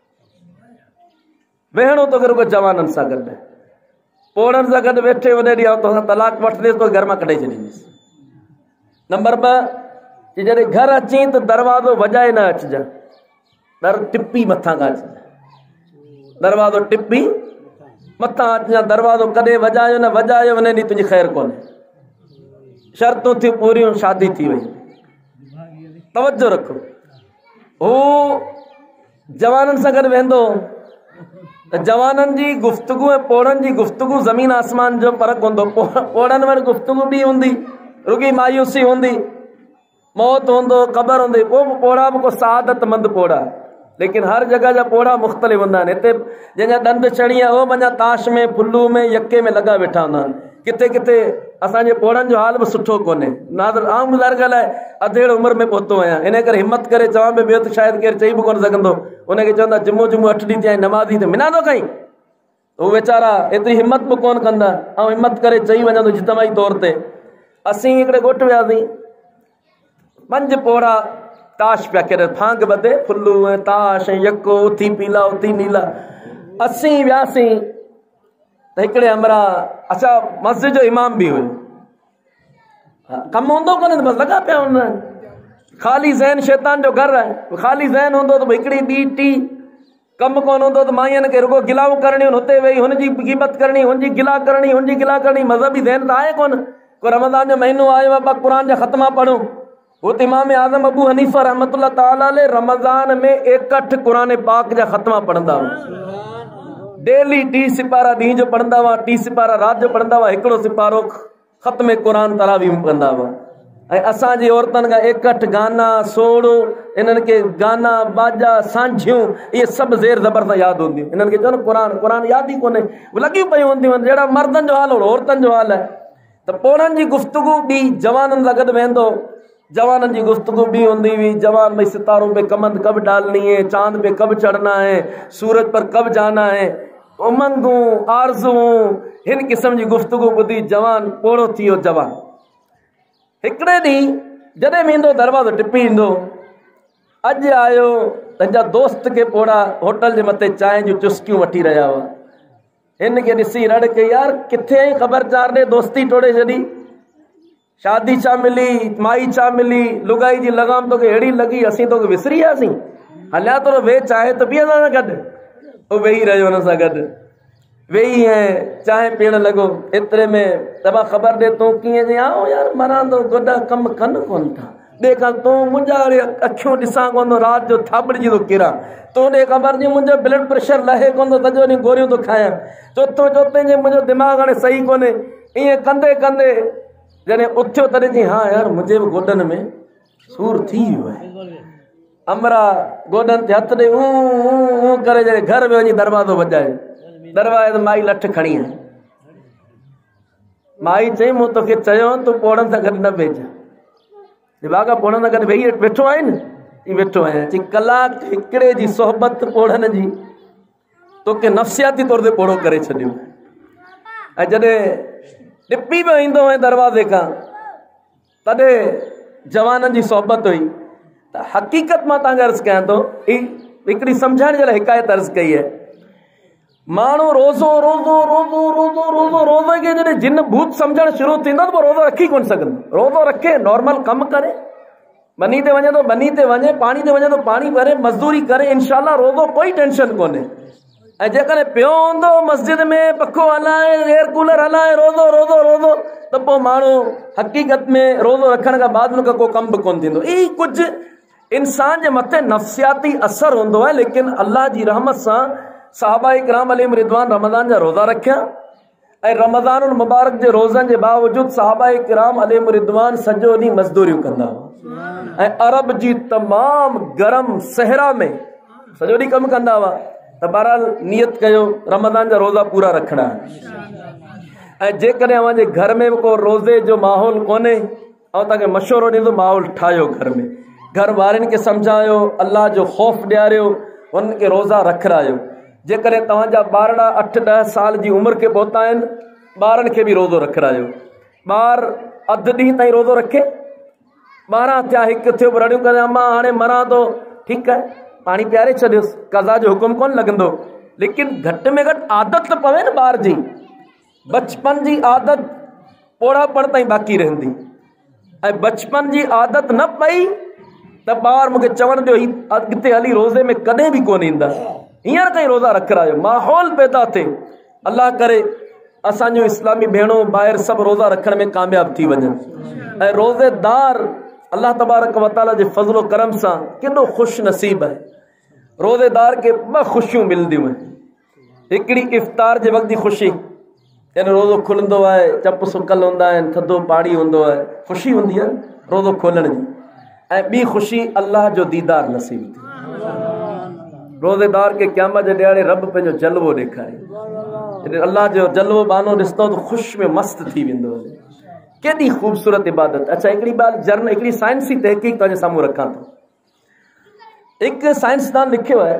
वेहणो तोखे रुगो जवाननि सां गॾु। पोड़नि सां गॾु वेठे वॾे ॾींहुं तोसां तलाक वठंदे तो घर मां कढाई छॾींदुसि। नंबर 2, कि जॾहिं घर अची त दरवाज़ो वॼाए न अचिजां, दर टिपी मथां खां अचिजां, दरवाज़ो टिपी मथां अचिजां। दरवाज़ो कॾहिं वॼायो न वॼायो, उन ॾींहुं तुंहिंजी ख़ैर कोन्हे। शर्तूं थियूं पूरियूं, शादी थी वई। तवजो रखो, हू जवाननि सां गॾु वेंदो त जवाननि जी गुफ़्तगू ऐं पोड़नि जी गुफ़्तगू ज़मीन आसमान जो फ़र्क़ु हूंदो। पोड़नि वटि गुफ़्तगू बि हूंदी, रुगी मायूसी हूंदी, मौत हूंदो, क़बर हूंदी। पोइ पोड़ा बि को सआदतमंद पोड़ा, लेकिन हर जगह जा पोड़ा मुख़्तलिफ़ हूंदा आहिनि। हिते जंहिंजा ॾंद छड़ी आहे, उहो मञा ताश में, फुल्लू में, यके में लॻा वेठा हूंदा आहिनि। किथे किथे असांजे पोड़नि जो हाल बि सुठो कोन्हे। नादर आऊं गुज़ार ॻाल्हि आहे, अधेड़ उमिरि में पहुतो आहियां, इन करे हिमत करे चवां पियो, ॿियो त शायदि केरु चई बि कोन सघंदो। उनखे चवंदा जुमो 8 ॾींहं थिया, नमाज़ी त मिना थो कई, उहे वीचारा एतिरी हिमत बि कोन कंदा। ऐं हिमत करे चई वञंदो जितमाही तौर ते। असीं हिकिड़े ॻोठु वियासीं, 5 पोड़ा ताश पिया खेॾनि, फांग ॿधे, फुल्लू ऐं ताश ऐं यको, उथी पीला उथी नीला। असीं वियासीं त हिकिड़े हमरा, अच्छा मस्जिद जो इमाम बि हुयो, कमु हूंदो कोन्हे त बसि लॻा पिया हूंदा आहिनि। ख़ाली ज़हन शैतान जो घरु आहे। ख़ाली ज़हन हूंदो त हिकिड़ी ॿी टी कमु कोन हूंदो त माईअनि खे रुगो गिलाऊं करणियूं, हुते वेही हुनजी ग़ीबत करणी, हुनजी गिला करणी, हुनजी गिला करणी। मज़हबी ज़हन त आहे कोन। को रमज़ान जो महीनो आयो आहे, 2 क़ुरान जा ख़त्मा पढ़ूं। वो तो इमाम आज़म अबू हनीफा रहमतुल्लाह ताला अलैह रमज़ान में 61 कुरान पाक जा ख़त्मा पढ़ंदा हुआ। डेली 3 सिपारा ॾींहं जो पढ़ंदा हुआ, 3 सिपारा रात जो पढ़ंदा हुआ, 1 सिपारो ख़त्म कुरान तरावी में कंदा हुआ। असांजी औरतुनि खां एकठ गाना सोड़ो इन्हनि खे गाना बाजा सांझियूं इहे सभु ज़ेर ज़बर सां यादि हूंदियूं। इन्हनि खे चओ न क़ुरान यादि ई कोन्हे, लॻियूं पियूं हूंदियूं आहिनि। जहिड़ा मर्दनि जो हाल ओड़ो औरतुनि जो हाल आहे। त पोड़नि जी गुफ़्तगू बि जवाननि सां गॾु वेंदो, जवाननि जी गुफ्तगू भी होंदी हुई। जवान भाई सितारों पे कमंद कब डालनी है, चांद पे कब चढ़ना है, सूरज पर कब जाना है, उमंगूं आरज़ूं हिन किस्म जी गुफ्तगू ॿुधी जवान पोड़ो थी वियो। जवान हिकिड़े ॾींहुं जॾहिं बि ईंदो दरवाज़ो टिपी ईंदो, अॼु आयो पंहिंजा दोस्त खे पोड़ा होटल जे मथे चांहि जूं चुस्कियूं वठी रहिया हुआ। हिन खे ॾिसी रड़ कई, यार किथे आई ख़बरचार ॾे, दोस्ती टोड़े छॾी, शादी छा मिली, माई छा मिली, लुगाई जी लगाम तोखे अहिड़ी लॻी असीं तोखे विसरी वियासीं। हलिया थोरो वेह चांहि त पी असां सां गॾु। उहो वेही रहियो हुन सां गॾु, वेही ऐं चांहि पीअण लॻो। एतिरे में दॿा ख़बर ॾे तूं कीअं जी आऊं यार मरां थो, गोॾा कमु कनि कोन था, ॿिए खां तूं मुंहिंजा अखियूं ॾिसां कोन थो, राति जो थाॿड़िजी थो किरां, तूं ॾे ख़बर जी मुंहिंजो ब्लड प्रेशर लहे कोन थो, सॼो ॾींहुं गोरियूं थो खायां, चोथों चोथे जे मुंहिंजो दिमाग़ हाणे सही कोन्हे। ईअं कंदे कंदे जॾहिं उथियो तॾहिं चई, हा यार मुंहिंजे बि गोॾनि में सूर थी वियो आहे। अमरा गोॾनि ते हथु ॾेई ऊ करे जॾहिं घर में वञी दरवाज़ो वॼायो, दरवाज़े ते माई लठ खणी आई। माई चई, मूं तोखे चयो तूं पोड़नि सां गॾु न वेझ, दिमाग़ पोड़नि सां गॾु वेही वेठो आहे न, वेठो आहियां। चई कलाक हिकिड़े जी सोहबत पोड़नि जी तोखे नफ़्सियाती तौर ते पोड़ो करे छॾियो। ऐं जॾहिं टिपी पियो ईंदो ऐं दरवाज़े खां, तॾहिं जवाननि जी सोहबत हुई। त हक़ीक़त मां तव्हांखे अर्ज़ु कयां थो, हिकिड़ी सम्झाइण जे लाइ हिकायत अर्ज़ु कई आहे। माण्हू रोज़ो रोज़ो रोज़ो रोज़ो रोज़ो रोज़ो खे जॾहिं जिन भूत सम्झणु शुरू थींदो त पोइ रोज़ो रखी कोन सघंदो। रोज़ो रखे, नॉर्मल कमु करे, बनी ते वञे थो बनी ते वञे, पाणी ते वञे थो पाणी भरे, मज़दूरी करे, इनशाला रोज़ो कोई टेंशन कोन्हे। ऐं जेकॾहिं पियो हूंदो मस्जिद में पखो हलाए, एयर कूलर हलाए, रोज़ो रोज़ो रोज़ो, त पोइ माण्हू हक़ीक़त में रोज़ो रखण खां बाद उनखां को कमु बि कोन थींदो। ई कुझु इंसान जे मथे नफ़्सियाती असर हूंदो आहे। लेकिन अल्लाह जी रहमत सां सहाबा इकराम अलैहिम रिदवान रमज़ान जा रोज़ा रखिया, ऐं रमज़ानुल मुबारक जे रोज़नि जे बावजूदि सहाबा इकराम अलैहिम रिदवान सॼो ॾींहुं मज़दूरियूं कंदा हुआ। ऐं अरब जी तमामु गरम सहरा में सॼो ॾींहुं कमु कंदा हुआ। त बहरहाल नियत कयो रमज़ान जा रोज़ा पूरा रखणा। ऐं जेकॾहिं अव्हांजे घर में को रोज़े जो माहौल कोन्हे, ऐं तव्हांखे मशवरो ॾींदो माहौल ठाहियो, घर में घर वारनि खे सम्झायो, अल्लाह जो ख़ौफ़ ॾियारियो, उन्हनि खे रोज़ा रखायो। जेकॾहिं तव्हांजा ॿारड़ा 8-10 साल जी उमिरि खे पहुता आहिनि, ॿारनि खे बि रोज़ो रखायो। ॿार अधु ॾींहं ताईं रोज़ो रखे, 12 थिया 1 थियो, रड़ियूं करे अम्मा हाणे मरां थो, ठीकु आहे पाणी पीआरे छॾियोसि, कज़ा जो हुकुम कोन लॻंदो। लेकिन घटि में घटि आदत त पवे न ॿार जी, बचपन जी आदत पोड़ापण ताईं बाक़ी रहंदी। ऐं बचपन जी आदत न पई त ॿार मूंखे चवण ॾियो, ही अॻिते हली रोज़े में कॾहिं बि कोन ईंदा। हींअर ताईं रोज़ा रखायो, माहौल पैदा थिए, अल्लाह करे असांजो इस्लामी भेणो ॿाहिरि सभु रोज़ा रखण में कामयाब थी वञनि। ऐं रोज़ेदार अल्लाह तबारक व तआला जे फज़लो करम सां केॾो ख़ुशि नसीब आहे। रोज़ेदार खे 2 ख़ुशियूं मिलंदियूं आहिनि। हिकिड़ी इफ़्तार जे वक़्त जी ख़ुशी, यानी रोज़ो खुलंदो आहे, चप सुकल हूंदा आहिनि, थधो पाणी हूंदो आहे, ख़ुशी हूंदी आहे रोज़ो खोलण जी। ऐं ॿी ख़ुशी अल्लाह जो दीदार नसीब थी। रोज़ेदार खे क़यामत जे ॾियारे रब पंहिंजो जलवो ॾेखारे, अल्लाह जो जलवो बानो ॾिसंदो त ख़ुशि में मस्तु थी वेंदो। केॾी ख़ूबसूरत इबादत। अच्छा हिकिड़ी ॻाल्हि हिकिड़ी साइंसी तहक़ीक़ तव्हांजे साम्हूं रखां थो। हिकु साइंसदान लिखियो आहे,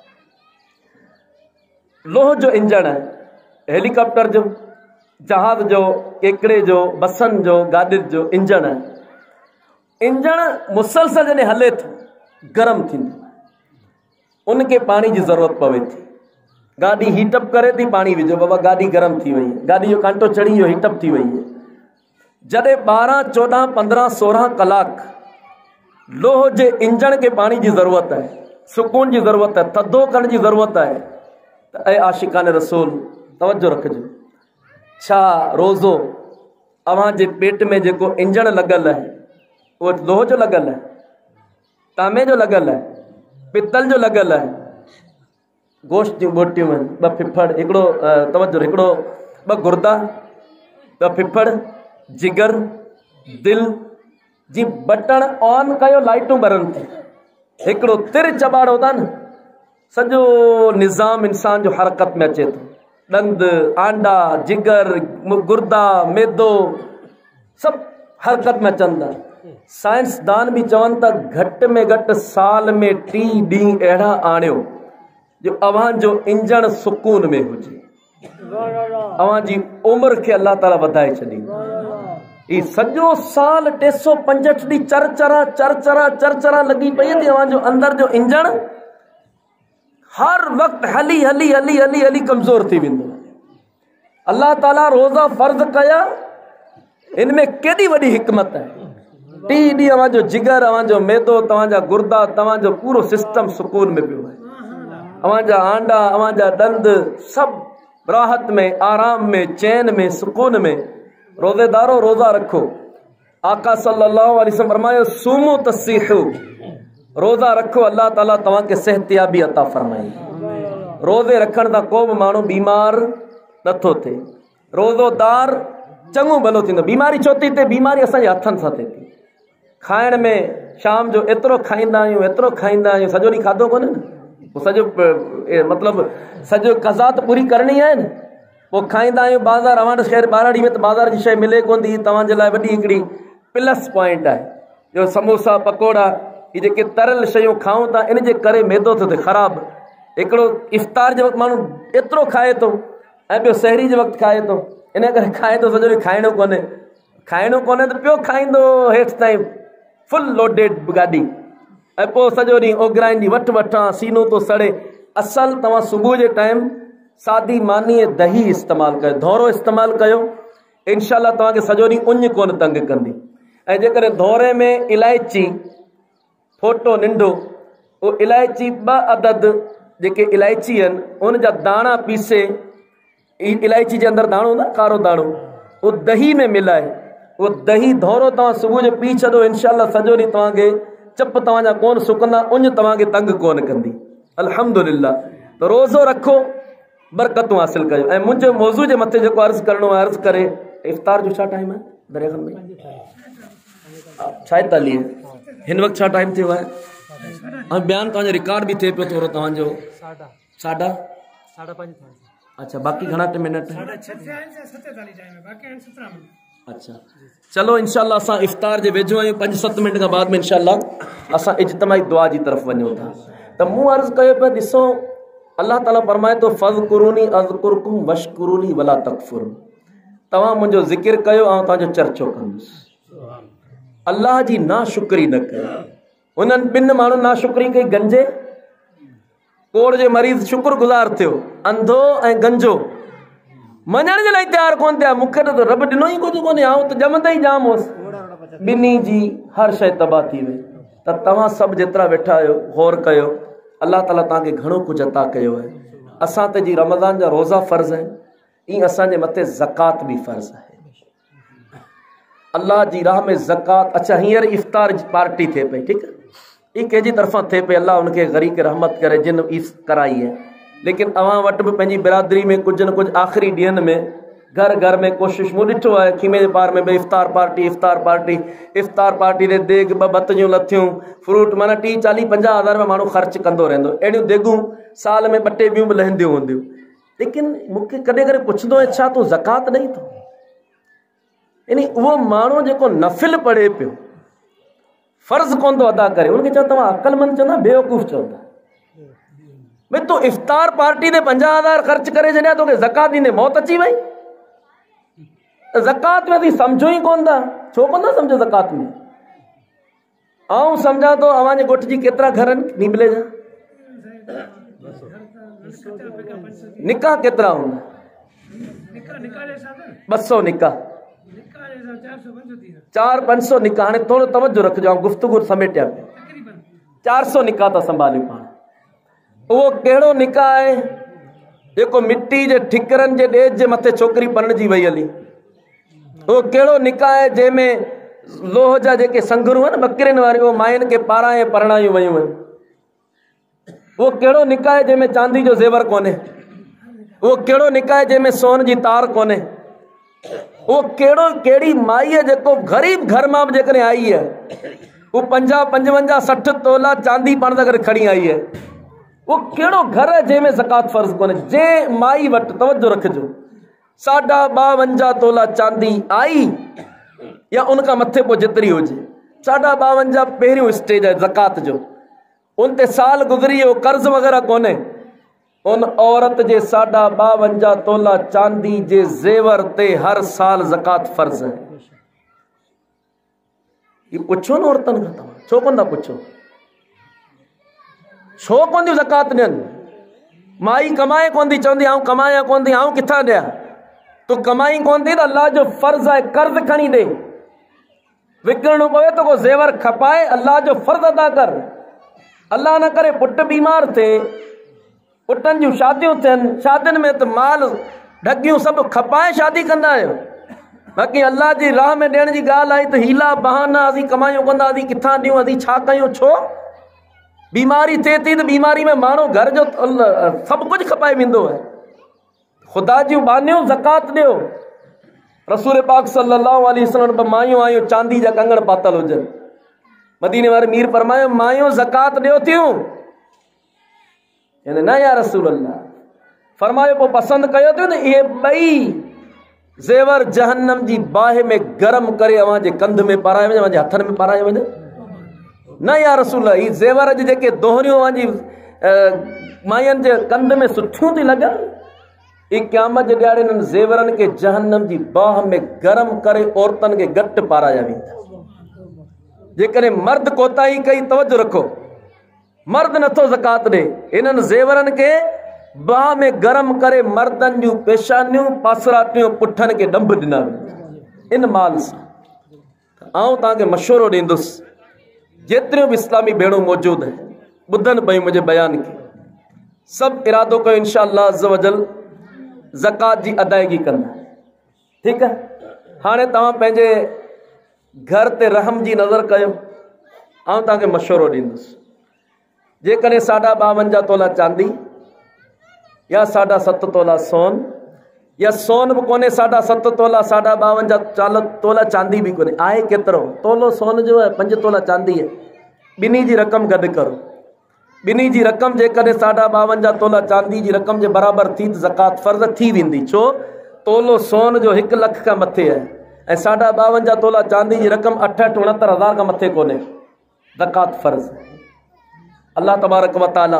लोह जो इंजण आहे, हेलीकॉप्टर जो, जहाज़ जो, केकड़े जो, बसनि जो, गाॾियुनि जो इंजण आहे। इंजण मुसलसल जॾहिं हले थो गरम थींदो, उनखे पाणी जी ज़रूरत पवे थी। गाॾी हीटअप करे थी, पाणी विझो बाबा, गाॾी गरम थी वई, गाॾी जो कांटो चढ़ी वियो, हीटअप थी वई है। जॾहिं 12, 14, 15, 16 कलाक लोह जे इंजण खे पाणी जी ज़रूरत आहे, सुकून जी ज़रूरत आहे, थधो करण जी ज़रूरत आहे। त ऐं आशिकान रसूल तवजो रखिजो, छा रोज़ो अव्हांजे पेट में जेको इंजण लॻल आहे उहो लोह जो लॻल आहे, तांबे जो लॻल आहे, पितल जो लॻल आहे। गोश्त जूं बोटियूं आहिनि, 2 फिफड़, हिकिड़ो तवजो, हिकिड़ो 2 गुर्दा, 2 फिफड़, जिगर, दिल, जी बटन ऑन कयो लाइटूं ॿरनि थी, हिकिड़ो तिर चॿाड़ो था न, सॼो निज़ाम इंसान जो हरकत में अचे थो। ॾंद, आंडा, जिगर, गुर्दा, मैदो सभु हरकत में अचनि था। साइंसदान भी चवनि था घटि में घटि साल में 3 ॾींहं अहिड़ा आणियो जो अव्हां जो इंजण सुकून में हुजे, अव्हां जी उमिरि खे अल्लाह ताला वधाए छॾींदो। ई सॼो साल 365 ॾींहं चरचरा लॻी पई थी, अव्हां जो अंदर जो इंजण हर वक़्तु हली हली हली हली हली कमज़ोर थी वेंदो। अल्लाह ताला रोज़ा फर्ज़ कया, इनमें केॾी वॾी हिकमत आहे। 3 ॾींहं अव्हां जो जिगर, अव्हां जो मैदो, तव्हांजा गुर्दा, तव्हां जो पूरो सिस्टम सुकून में पियो आहे। अव्हां जा आंडा, अव्हां जा ॾंद सभु राहत में, आराम में, चैन में, सुकून में। रोज़ेदारो रोज़ा रखो। आका सल्लल्लाहु अलैहि वसल्लम फरमायो सूमो तसीहू, रोज़ा रखो, अल्लाह ताला तव्हांखे सेहतियाबी अता फरमाई। रोज़े रखण सां को बि माण्हू बीमार नथो थिए, रोज़ोदार चङो भलो थींदो। बीमारी छो थी थिए? बीमारी असांजे हथनि सां थिए थी। खाइण में शाम जो एतिरो खाईंदा आहियूं, एतिरो खाईंदा आहियूं, सॼो ॾींहुं खाधो कोन्हे न, पोइ सॼो मतिलबु सॼो कज़ा त पूरी करणी आहे न। पोइ खाईंदा आहियूं बाज़ार, अवां शहर ॿारड़ी में त बाज़ार जी शइ मिले कोन थी। तव्हांजे लाइ वॾी हिकिड़ी प्लस पॉइंट आहे जो समोसा, पकोड़ा, ये जेके तरल शयूं खाऊं था, इन जे करे मैदो थो थिए ख़राबु। हिकिड़ो इफ़्तार जे वक़्तु माण्हू एतिरो खाए थो ऐं ॿियो सहरी जे वक़्तु खाए थो, इन करे खाए थो, सॼो ॾींहुं खाइणो कोन्हे त पियो खाईंदो हेठि ताईं फुल लोडेड गाॾी, ऐं पोइ सॼो ॾींहुं ओघराइनि जी वठां, सीनो थो सड़े। असल तव्हां सुबुह जे टाइम सादी मानी दही इस्तेमालु कयो, धोरो इस्तेमालु कयो, इनशाला तव्हांखे सॼो ॾींहुं उञ कोन तंग कंदी। ऐं जेकॾहिं धोरे में इलायची, फोटो निंढो, उहो इलायची 2 अदद जेके इलायची आहिनि उन जा दाणा पीसे, इलायची जे अंदरि दाणो न, कारो दाणो, उहो दही में मिलाए, उहो दही धोरो तव्हां सुबुह जो पी छॾो, इनशाला सॼो ॾींहुं तव्हांखे चप तव्हांजा कोन सुकंदा, उञ तव्हांखे तंग कोन कंदी। अल्हम्दुलिल्लाह। त रोज़ो रखो, बरकतूं हासिल कयो। ऐं मुंहिंजो मौज़ू जे मथे जेको अर्ज़ु करिणो आहे अर्ज़ु करे। इफ़्तार जो छा टाइम आहे दरियागंज में? 46। हिन वक़्तु छा टाइम थियो आहे? ऐं बयानु तव्हांजो रिकॉर्ड बि थिए पियो थोरो तव्हांजो 5:30। अच्छा, बाक़ी घणा मिनट? अच्छा, चलो इंशाल्लाह असां इफ़्तार जे वेझो आहियूं। 5-7 मिनट खां बाद में इंशाल्लाह असां इज्तिमाई दुआ जी तरफ़ वञूं था। त मूं अर्ज़ु कयो पिया, ॾिसो अल्लाह ताला फरमाए थो फ़ज़कुरूनी अज़कुरकुम वशकुरूनी वला तकफुरुन, तव्हां मुंहिंजो ज़िक्र कयो ऐं तव्हांजो चर्चो कंदुसि। अल्लाह जी नाशुक्री न कयो। उन्हनि 2 माण्हुनि नाशुक्री कई, गंजे कोड़ जे मरीज़ शुक्रगुज़ार थियो, अंधो ऐं गंजो मञण जे लाइ तयारु कोन थिया। मूंखे त रब ॾिनो ई कुझु कोन्हे, आउं त ॼमंदे ई जाम हुअसि। ॿिन्ही जी हर शइ तबाह थी वई। त तव्हां सभु जेतिरा वेठा आहियो गौर कयो, अल्लाह ताला तव्हांखे घणो कुझु अता कयो आहे। असां ते जी रमज़ान जा रोज़ा फ़र्ज़ आहिनि, ईअं असांजे मथे ज़कात बि फ़र्ज़ आहे। अल्लाह जी राह में ज़कात। अच्छा, हींअर इफ़्तार जी पार्टी थिए पई, ठीकु आहे, ई कंहिंजी तरफ़ां थिए पई, अल्लाह उनखे ग़रीक़ रहमत करे जिन ईस कराई है। लेकिन अवां वटि बि पंहिंजी बिरादरी में कुझु न कुझु आख़िरी ॾींहंनि में घर घर में कोशिशि मूं ॾिठो आहे, खीमे जे पार में भई इफ़्तार पार्टी ते देग 2 बतजियूं लथियूं, फ्रूट, माना 30-40-50 हज़ार में माण्हू ख़र्च कंदो रहंदो। अहिड़ियूं देगूं साल में 2-टे ॿियूं बि लहंदियूं हूंदियूं। लेकिन मूंखे कॾहिं कॾहिं पुछंदो आहे, छा तूं ज़कात ॾेई थो? यानी उहो माण्हू जेको नफ़िल पढ़े पियो, फ़र्ज़ कोन थो अदा करे, उनखे चओ तव्हां अक़लमंद चवंदा, बेवकूफ़ चवंदा। भई तूं इफ़्तार पार्टी ते 50 हज़ार ख़र्च करे छॾिया, तोखे ज़कात ॾींदे मौत अची वई। ज़कात में असीं सम्झो ई कोन था। छो कोन था सम्झो ज़कात में? आऊं सम्झां थो, अव्हांजे ॻोठ जी केतिरा घर आहिनि नीबले जा? निकाह केतिरा हूंदा? 200 निकाह, 400-500 निकाह। हाणे थोरो तवजो रखिजो, गुफ़्तगू समेटिया पिया। 400 निकाह था संभालियूं पाण। उहो कहिड़ो निकाह आहे जेको मिट्टी जे ठिकरनि जे ॾेज जे मथे छोकिरी परिणिजी वई हली? उहो कहिड़ो निकाह आहे जंहिंमें लोह जा जेके संगरू आहिनि बकरियुनि वारी, उहो मायुनि खे पारां परणायूं वयूं आहिनि? उहो कहिड़ो निकाह आहे जंहिंमें चांदी जो ज़ेवर कोन्हे? उहो कहिड़ो निकाह आहे जंहिंमें सोन जी तार कोन्हे? वो केड़ी माई है जो गरीब घर में जेकॾहिं आई है वो 50, 55, 60 तोला चांदी पाण सां गॾु खणी आई है। वो केड़ो घर है जंहिंमें ज़कात फर्ज़ कोन्हे। जे माई वटि तवज्जो रखिजो 52 तोला चांदी आई या उनका मथे पोइ जेतिरी हुजे 52 पहिरियों स्टेज है ज़कात जो, उन ते साल गुज़री वियो कर्ज़ वग़ैरह कोन्हे, उन औरत जे 52 तोला चांदी जे ज़ेवर ते हर साल ज़कात फर्ज़ है। ये पुछो न औरतन खां, तव्हां छो कोन था पुछो? छो कोन थियूं ज़कात ॾियनि? माई कमाए कोन थी, चवंदी आऊं कमाया कोन थी, आऊं किथां ॾियां? तूं कमाई कोन थी त अल्लाह जो फर्ज़ आहे कर्ज़ खणी ॾे, विकिरणो पवे त को ज़ेवर खपाए, अल्लाह जो फर्ज़ अदा कर। अल्लाह न करे पुट बीमार थिए, पुटनि जूं शादियूं थियनि, शादियुनि में त माल ढगियूं सभु खपाए शादी कंदा आहियो, बाक़ी अल्लाह जी राह में ॾियण जी ॻाल्हि आई त हीला बहाना असीं कमायूं कंदा, असीं किथां ॾियूं, असीं छा कयूं? छो? बीमारी थिए थी त बीमारी में माण्हू घर जो सभु कुझु खपाए वेंदो आहे। ख़ुदा जूं बानियूं ज़कात ॾियो। रसूल पाक सल्लल्लाहु अलैहि वसल्लम ॿ मायूं आयूं चांदी जा कंगण पातल हुजनि, मदीने वारे मीर फरमायो मायूं ज़कात ॾियो थियूं? न या रसूल अल्लाह। फरमायो पोइ पसंदि कयो थियो न इहे ॿई ज़ेवर जहन्नम जी बाहि में गरम करे अव्हां जे कंध में पाराए वञे, अव्हां जे हथनि में पाराए वञे? न या रसूल, ही ज़ेवर जेके दोहरियूं अव्हां जी मायनि जे कंध में सुठियूं थी लॻनि, ई क़यामत जे ॾियारे इन्हनि ज़ेवरनि खे जहन्नम जी बाह में गरम करे औरतनि खे घटि पाराया वेंदा। जेकॾहिं मर्द कोताही कई, तवज्जो रखो, मर्द नथो ज़कात ॾे, इन्हनि ज़ेवरनि खे बाह में गरम करे मर्दनि जूं पेशानियूं पासराटियूं पुठनि खे ॾंभ ॾिना वेंदा इन माल सां। आउं तव्हांखे मशवरो ॾींदुसि, जेतिरियूं बि इस्लामी भेणूं मौजूदु आहिनि ॿुधनि पयूं मुंहिंजे बयान खे, सभु इरादो कयो इंशाअल्लाह अज़्ज़ व जल ज़कात जी अदायगी कंदा। ठीकु आहे? हाणे तव्हां पंहिंजे घर ते रहम जी नज़र कयो। आउं तव्हांखे मशवरो ॾींदुसि, जेकॾहिं 52 तोला चांदी या 7.5 तोला सोन, या सोन भी कोने 7.5 तोला, 52 तोला चांदी भी कोने, आहे केतिरो? तोलो सोन जो है, 5 तोला चांदी है, ॿिन्ही जी रक़म गॾु करो। ॿिन्ही जी रक़म जेकॾहिं 52 तोला चांदी जी रक़म जे बराबरि थी त ज़कात फ़र्ज़ थी वेंदी। छो? तोलो सोन जो 1 लख खां मथे आहे ऐं 52 तोला चांदी जी रक़म 68-69 हज़ार खां मथे कोन्हे, ज़कात फ़र्ज़। अल्लाह तबारक व तआला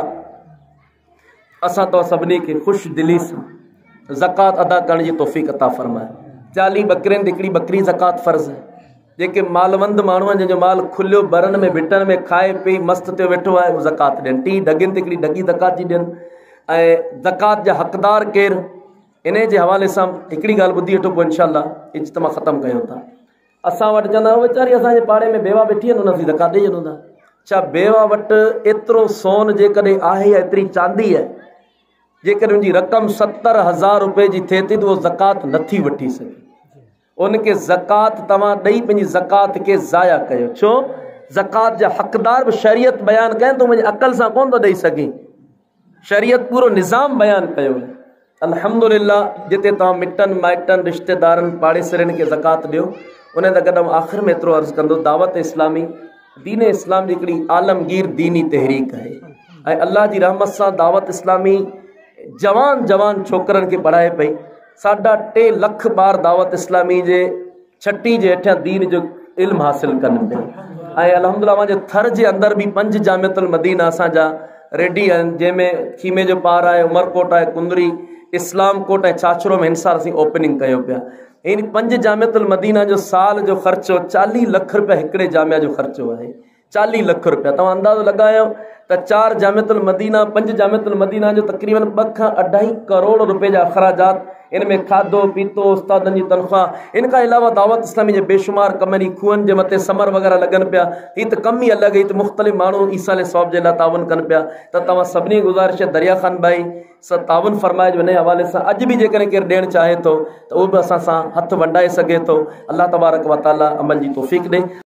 असां तो सभिनी खे ख़ुशि दिली सां ज़कात अदा करण जी तौफ़ीक़ अता फ़रमाए। 40 बकरियुनि हिकिड़ी बकरी ज़कात फ़र्ज़ है। जेके मालवंद माण्हू आहिनि, जंहिंजो माल खुलियो बरनि में भिटनि में खाए पी मस्त ते वेठो आहे, उहो ज़कात ॾियनि। 30 ढगियुनि ते हिकिड़ी ढगी ज़कात जी ॾियनि। ऐं ज़कात जा हक़दार केरु, इन जे हवाले सां हिकिड़ी ॻाल्हि ॿुधी वठो, पोइ इंशाअल्लाह इज्तिमा ख़तमु कयूं था। असां वटि चवंदा वीचारी असांजे पाड़े में बेवा वेठी आहिनि, उनजी ज़कात ॾेई छॾूं था। छा बेवा वटि एतिरो सोन जेकॾहिं आहे या एतिरी चांदी आहे, जेकॾहिं उनजी रक़म 70,000 रुपए जी थिए थी त उहो ज़कात नथी वठी सघे। उनखे ज़कात तव्हां ॾेई पंहिंजी ज़कात खे ज़ाया कयो। छो? ज़कात जा हक़दार बि शरीयत बयानु कनि त मुंहिंजी अक़ल सां कोन थो ॾेई सघे, शरीयत पूरो निज़ाम बयानु कयो आहे। अल्हम्दुलिल्लाह जिते तव्हां मिटनि माइटनि रिश्तेदारनि पाड़ेसरनि खे ज़कात ॾियो, उन सां गॾु आख़िर में एतिरो अर्ज़ु कंदो, दावत इस्लामी दीन इस्लाम जी हिकिड़ी आलमगीर दीनी तहरीक आहे ऐं अल्लाह जी रहमत सां दावत इस्लामी जवान छोकरनि खे पढ़ाए पई। 3.5 लख ॿार दावत इस्लामी जे छटी जे हेठियां दीन जो इल्मु हासिल कनि पिया। ऐं अल्हम्दुलिल्लाह मुंहिंजे थर जे अंदरि बि 5 जामिअतुल मदीना असांजा रेडी आहिनि, जंहिंमें खीमे जो पार आहे, उमरकोट आहे, कुंदरी, इस्लाम कोट ऐं छाछरो में हिन साल असीं ओपनिंग कयो पिया। इन 5 जामिअतुल मदीना जो साल जो ख़र्चो 40 लख रुपया हिकिड़े जामिया जो ख़र्चो आहे। 40 लख रुपया। तव्हां अंदाज़ो लॻायो त 4 जामिअतुल मदीना 5 जामिअतुल मदीना जो तक़रीबन 2 खां 2.5 करोड़ रुपए जा अख़राजात, इन में खाधो पीतो, उस्तादनि जी तनख़्वाह, इन खां अलावा दावत इस्लामी जे बेशुमार कमनि, खूहनि जे मथे समर वग़ैरह लॻनि पिया। हीअ त कम ई अलॻि, हीअ त मुख़्तलिफ़ माण्हू ईसाल सवाब जे लाइ ताउन कनि पिया। त तव्हां सभिनी गुज़ारिश है, दरिया ख़ान भाई ताउन फरमाए जो इन हवाले सां अॼु बि जेकॾहिं केरु ॾियणु चाहे थो त उहो बि असां सां हथु वंडाए सघे थो। अल्लाह तबारक व तआला अमल जी तौफ़ीक़ ॾे।